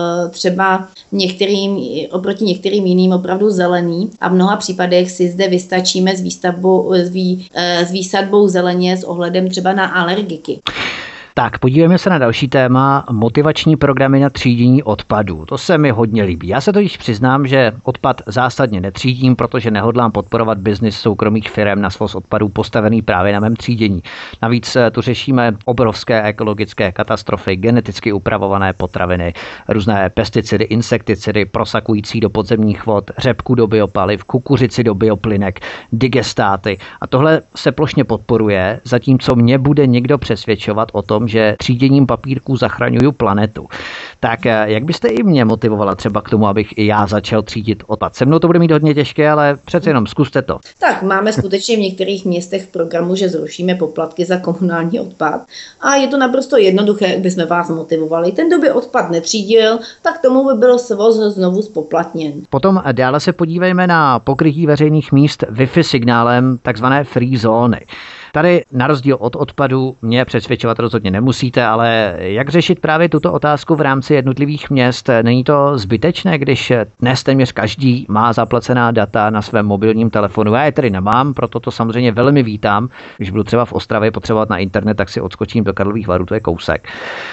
třeba některým, oproti některým jiným opravdu zelený a v mnoha případech si zde vystačíme s výstavbou, s, vý, s výsadbou zeleně s ohledem třeba na alergiky. Tak, podívejme se na další téma, motivační programy na třídění odpadů. To se mi hodně líbí. Já se totiž přiznám, že odpad zásadně netřídím, protože nehodlám podporovat biznis soukromých firem na svoz odpadů postavený právě na mém třídění. Navíc tu řešíme obrovské ekologické katastrofy, geneticky upravované potraviny, různé pesticidy, insekticidy prosakující do podzemních vod, řepku do biopaliv, kukuřici do bioplynek, digestáty. A tohle se plošně podporuje, zatímco mě bude někdo přesvědčovat o tom, tom, že tříděním papírků zachraňuju planetu. Tak jak byste i mě motivovala třeba k tomu, abych i já začal třídit odpad? Se mnou to bude mít hodně těžké, ale přece jenom zkuste to. Tak máme skutečně v některých městech v programu, že zrušíme poplatky za komunální odpad a je to naprosto jednoduché, jak bychom vás motivovali. Ten, kdo by odpad netřídil, tak tomu by byl svoz znovu spoplatněn. Potom dále se podívejme na pokrytí veřejných míst Wi-Fi signálem, takzvané free zóny. Tady na rozdíl od odpadu mě přesvědčovat rozhodně nemusíte, ale jak řešit právě tuto otázku v rámci jednotlivých měst? Není to zbytečné, když dnes téměř každý má zaplacená data na svém mobilním telefonu? Já je tedy nemám, proto to samozřejmě velmi vítám. Když budu třeba v Ostravě potřebovat na internet, tak si odskočím do Karlových Varů, to je kousek.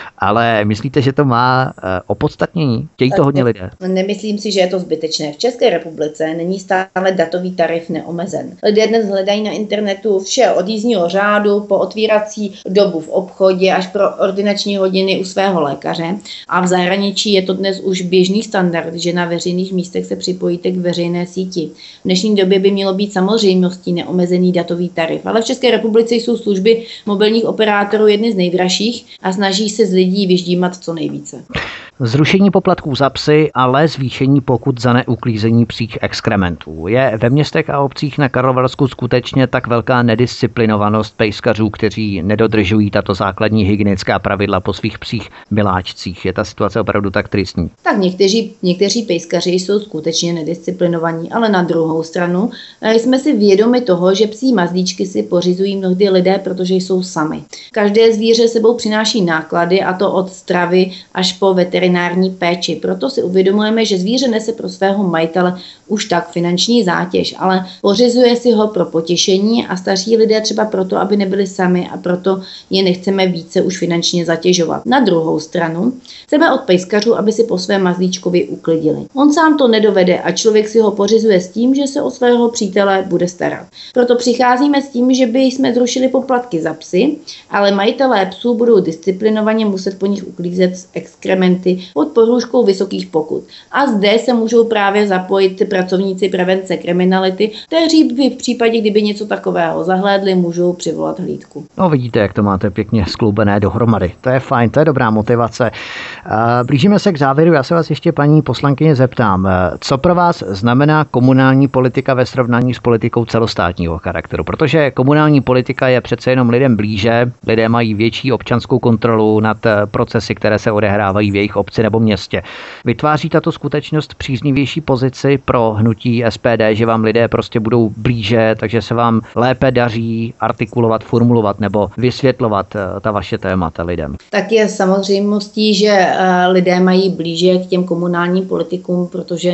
Ale myslíte, že to má opodstatnění? Chtějí to hodně lidé? Nemyslím si, že je to zbytečné. V České republice není stále datový tarif neomezen. Lidé dnes hledají na internetu vše od jízdního řádu po otvírací dobu v obchodě až pro ordinační hodiny u svého lékaře. A v zahraničí je to dnes už běžný standard, že na veřejných místech se připojíte k veřejné síti. V dnešní době by mělo být samozřejmostí neomezený datový tarif. Ale v České republice jsou služby mobilních operátorů jedny z nejdražších a snaží se z lidí vyždímat co nejvíce. Zrušení poplatků za psy, ale zvýšení pokut za neuklízení psích exkrementů. Je ve městech a obcích na Karlovarsku skutečně tak velká nedisciplinovanost pejskařů, kteří nedodržují tato základní hygienická pravidla po svých psích miláčcích? Je ta situace opravdu tak tristní? Tak někteří, někteří pejskaři jsou skutečně nedisciplinovaní, ale na druhou stranu jsme si vědomi toho, že psí mazlíčky si pořizují mnohdy lidé, protože jsou sami. Každé zvíře sebou přináší náklady, a to od stravy až po veterinární péči. Proto si uvědomujeme, že zvíře nese pro svého majitele už tak finanční zátěž, ale pořizuje si ho pro potěšení a staří lidé třeba proto, aby nebyli sami a proto je nechceme více už finančně zatěžovat. Na druhou stranu chceme od pejskařů, aby si po svém mazlíčkovi uklidili. On sám to nedovede a člověk si ho pořizuje s tím, že se o svého přítele bude starat. Proto přicházíme s tím, že by jsme zrušili poplatky za psy, ale majitelé psů budou disciplinovaně muset po nich uklízet exkrementy pod pohrůžkou vysokých pokut. A zde se můžou právě zapojit pracovníci prevence kriminality, kteří by v případě, kdyby něco takového zahlédli, můžou přivolat hlídku. No vidíte, jak to máte pěkně skloubené dohromady. To je fajn, to je dobrá motivace. Blížíme se k závěru, já se vás ještě, paní poslankyně, zeptám. Co pro vás znamená komunální politika ve srovnání s politikou celostátního charakteru? Protože komunální politika je přece jenom lidem blíže, lidé mají větší občanskou kontrolu nad procesy, které se odehrávají v jejich obci nebo městě. Vytváří tato skutečnost příznivější pozici pro hnutí S P D, že vám lidé prostě budou blíže, takže se vám lépe daří artikulovat, formulovat nebo vysvětlovat ta vaše témata lidem? Tak je samozřejmostí, že lidé mají blíže k těm komunálním politikům, protože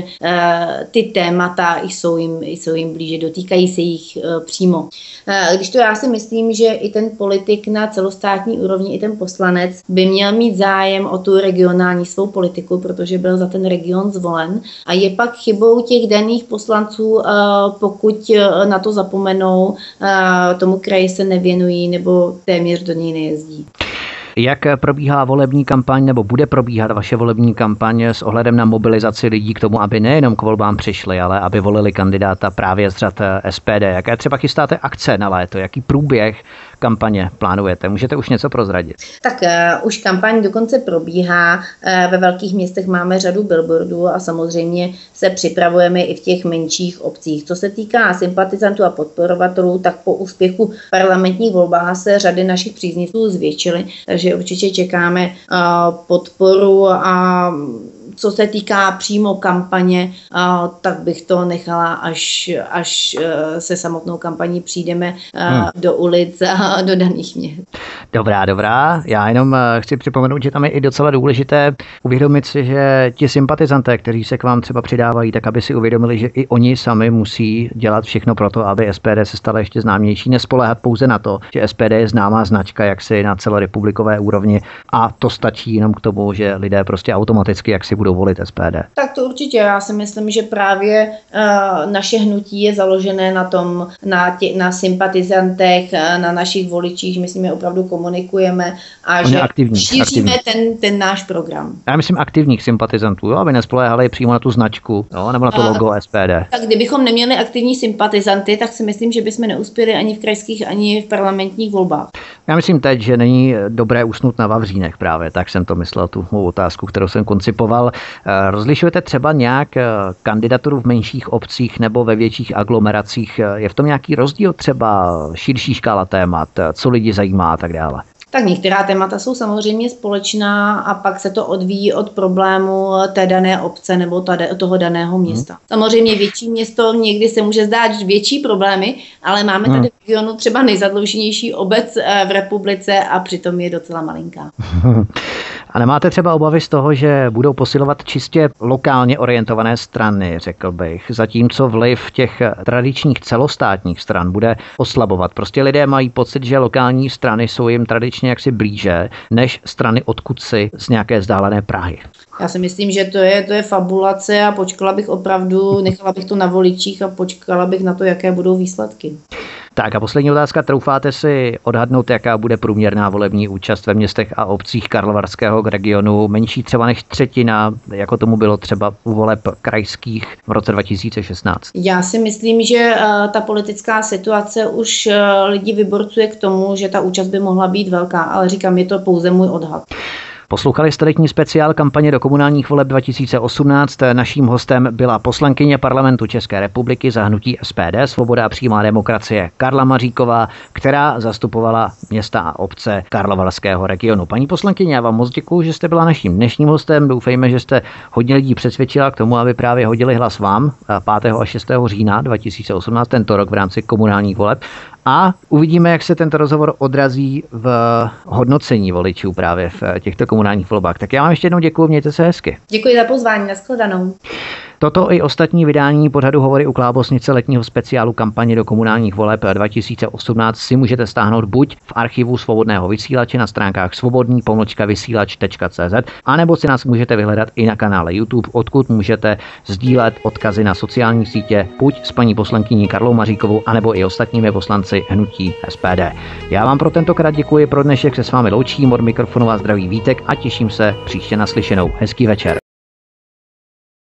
ty témata jsou jim, jsou jim blíže, dotýkají se jich přímo. Když to já si myslím, že i ten politik na celostátní úrovni, i ten poslanec by měl mít zájem o tu regionální svou politiku, protože byl za ten region zvolen. A je pak chybou těch daných poslanců, pokud na to zapomenou, tomu kraji se nevěnují nebo téměř do něj nejezdí. Jak probíhá volební kampaň, nebo bude probíhat vaše volební kampaň s ohledem na mobilizaci lidí k tomu, aby nejenom k volbám přišli, ale aby volili kandidáta právě z řad S P D? Jaké třeba chystáte akce na léto? Jaký průběh kampaně plánujete? Můžete už něco prozradit? Tak uh, už kampaň dokonce probíhá. Uh, ve velkých městech máme řadu billboardů a samozřejmě se připravujeme i v těch menších obcích. Co se týká sympatizantů a podporovatelů, tak po úspěchu parlamentních volbách se řady našich příznivců zvětšily, takže určitě čekáme uh, podporu a co se týká přímo kampaně, tak bych to nechala, až, až se samotnou kampaní přijdeme hmm. do ulic a do daných měst. Dobrá, dobrá. Já jenom chci připomenout, že tam je i docela důležité uvědomit si, že ti sympatizanté, kteří se k vám třeba přidávají, tak aby si uvědomili, že i oni sami musí dělat všechno pro to, aby S P D se stala ještě známější. Nespoléhat pouze na to, že S P D je známá značka jaksi na celorepublikové úrovni a to stačí jenom k tomu, že lidé prostě automaticky jaksi budou volit S P D. Tak to určitě. Já si myslím, že právě uh, naše hnutí je založené na tom, na, tě, na sympatizantech, na našich voličích. My s nimi opravdu komunikujeme a Oni že aktivní, šíříme aktivní. Ten, ten náš program. Já myslím aktivních sympatizantů, jo, aby nespoléhali přímo na tu značku, jo, nebo na to logo uh, S P D. Tak kdybychom neměli aktivní sympatizanty, tak si myslím, že bychom neuspěli ani v krajských, ani v parlamentních volbách. Já myslím teď, že není dobré usnout na vavřínech právě, tak jsem to myslel, tu mou otázku, kterou jsem koncipoval. Rozlišujete třeba nějak kandidaturu v menších obcích nebo ve větších aglomeracích? Je v tom nějaký rozdíl, třeba širší škála témat, co lidi zajímá a tak dále? Tak některá témata jsou samozřejmě společná a pak se to odvíjí od problému té dané obce nebo tady, toho daného města. Hmm. Samozřejmě větší město někdy se může zdát větší problémy, ale máme tady v regionu třeba nejzadlouženější obec v republice a přitom je docela malinká. A nemáte třeba obavy z toho, že budou posilovat čistě lokálně orientované strany, řekl bych, zatímco vliv těch tradičních celostátních stran bude oslabovat? Prostě lidé mají pocit, že lokální strany jsou jim tradičně jaksi blíže než strany odkudsi z nějaké vzdálené Prahy. Já si myslím, že to je, to je fabulace a počkala bych opravdu, nechala bych to na voličích a počkala bych na to, jaké budou výsledky. Tak a poslední otázka, troufáte si odhadnout, jaká bude průměrná volební účast ve městech a obcích Karlovarského regionu, menší třeba než třetina, jako tomu bylo třeba u voleb krajských v roce dva tisíce šestnáct? Já si myslím, že uh, ta politická situace už uh, lidi vyborcuje k tomu, že ta účast by mohla být velká, ale říkám, je to pouze můj odhad. Poslouchali jste letní speciál kampaně do komunálních voleb dva tisíce osmnáct. Naším hostem byla poslankyně Parlamentu České republiky za hnutí S P D Svoboda a přímá demokracie Karla Maříková, která zastupovala města a obce Karlovarského regionu. Paní poslankyně, já vám moc děkuju, že jste byla naším dnešním hostem. Doufejme, že jste hodně lidí přesvědčila k tomu, aby právě hodili hlas vám pátého a šestého října dva tisíce osmnáct, tento rok v rámci komunálních voleb. A uvidíme, jak se tento rozhovor odrazí v hodnocení voličů právě v těchto komunálních volbách. Tak já vám ještě jednou děkuji, mějte se hezky. Děkuji za pozvání, nashledanou. Toto i ostatní vydání pořadu Hovory u Klábosnice letního speciálu kampaně do komunálních voleb dva tisíce osmnáct si můžete stáhnout buď v archivu Svobodného vysílače na stránkách svobodný pomlčka vysílač tečka cé zet, anebo si nás můžete vyhledat i na kanále YouTube, odkud můžete sdílet odkazy na sociální sítě buď s paní poslankyní Karlou Maříkovou, anebo i ostatními poslanci hnutí S P D. Já vám pro tentokrát děkuji, pro dnešek se s vámi loučím, od mikrofonu vás zdraví Vítek a těším se příště naslyšenou. Hezký večer.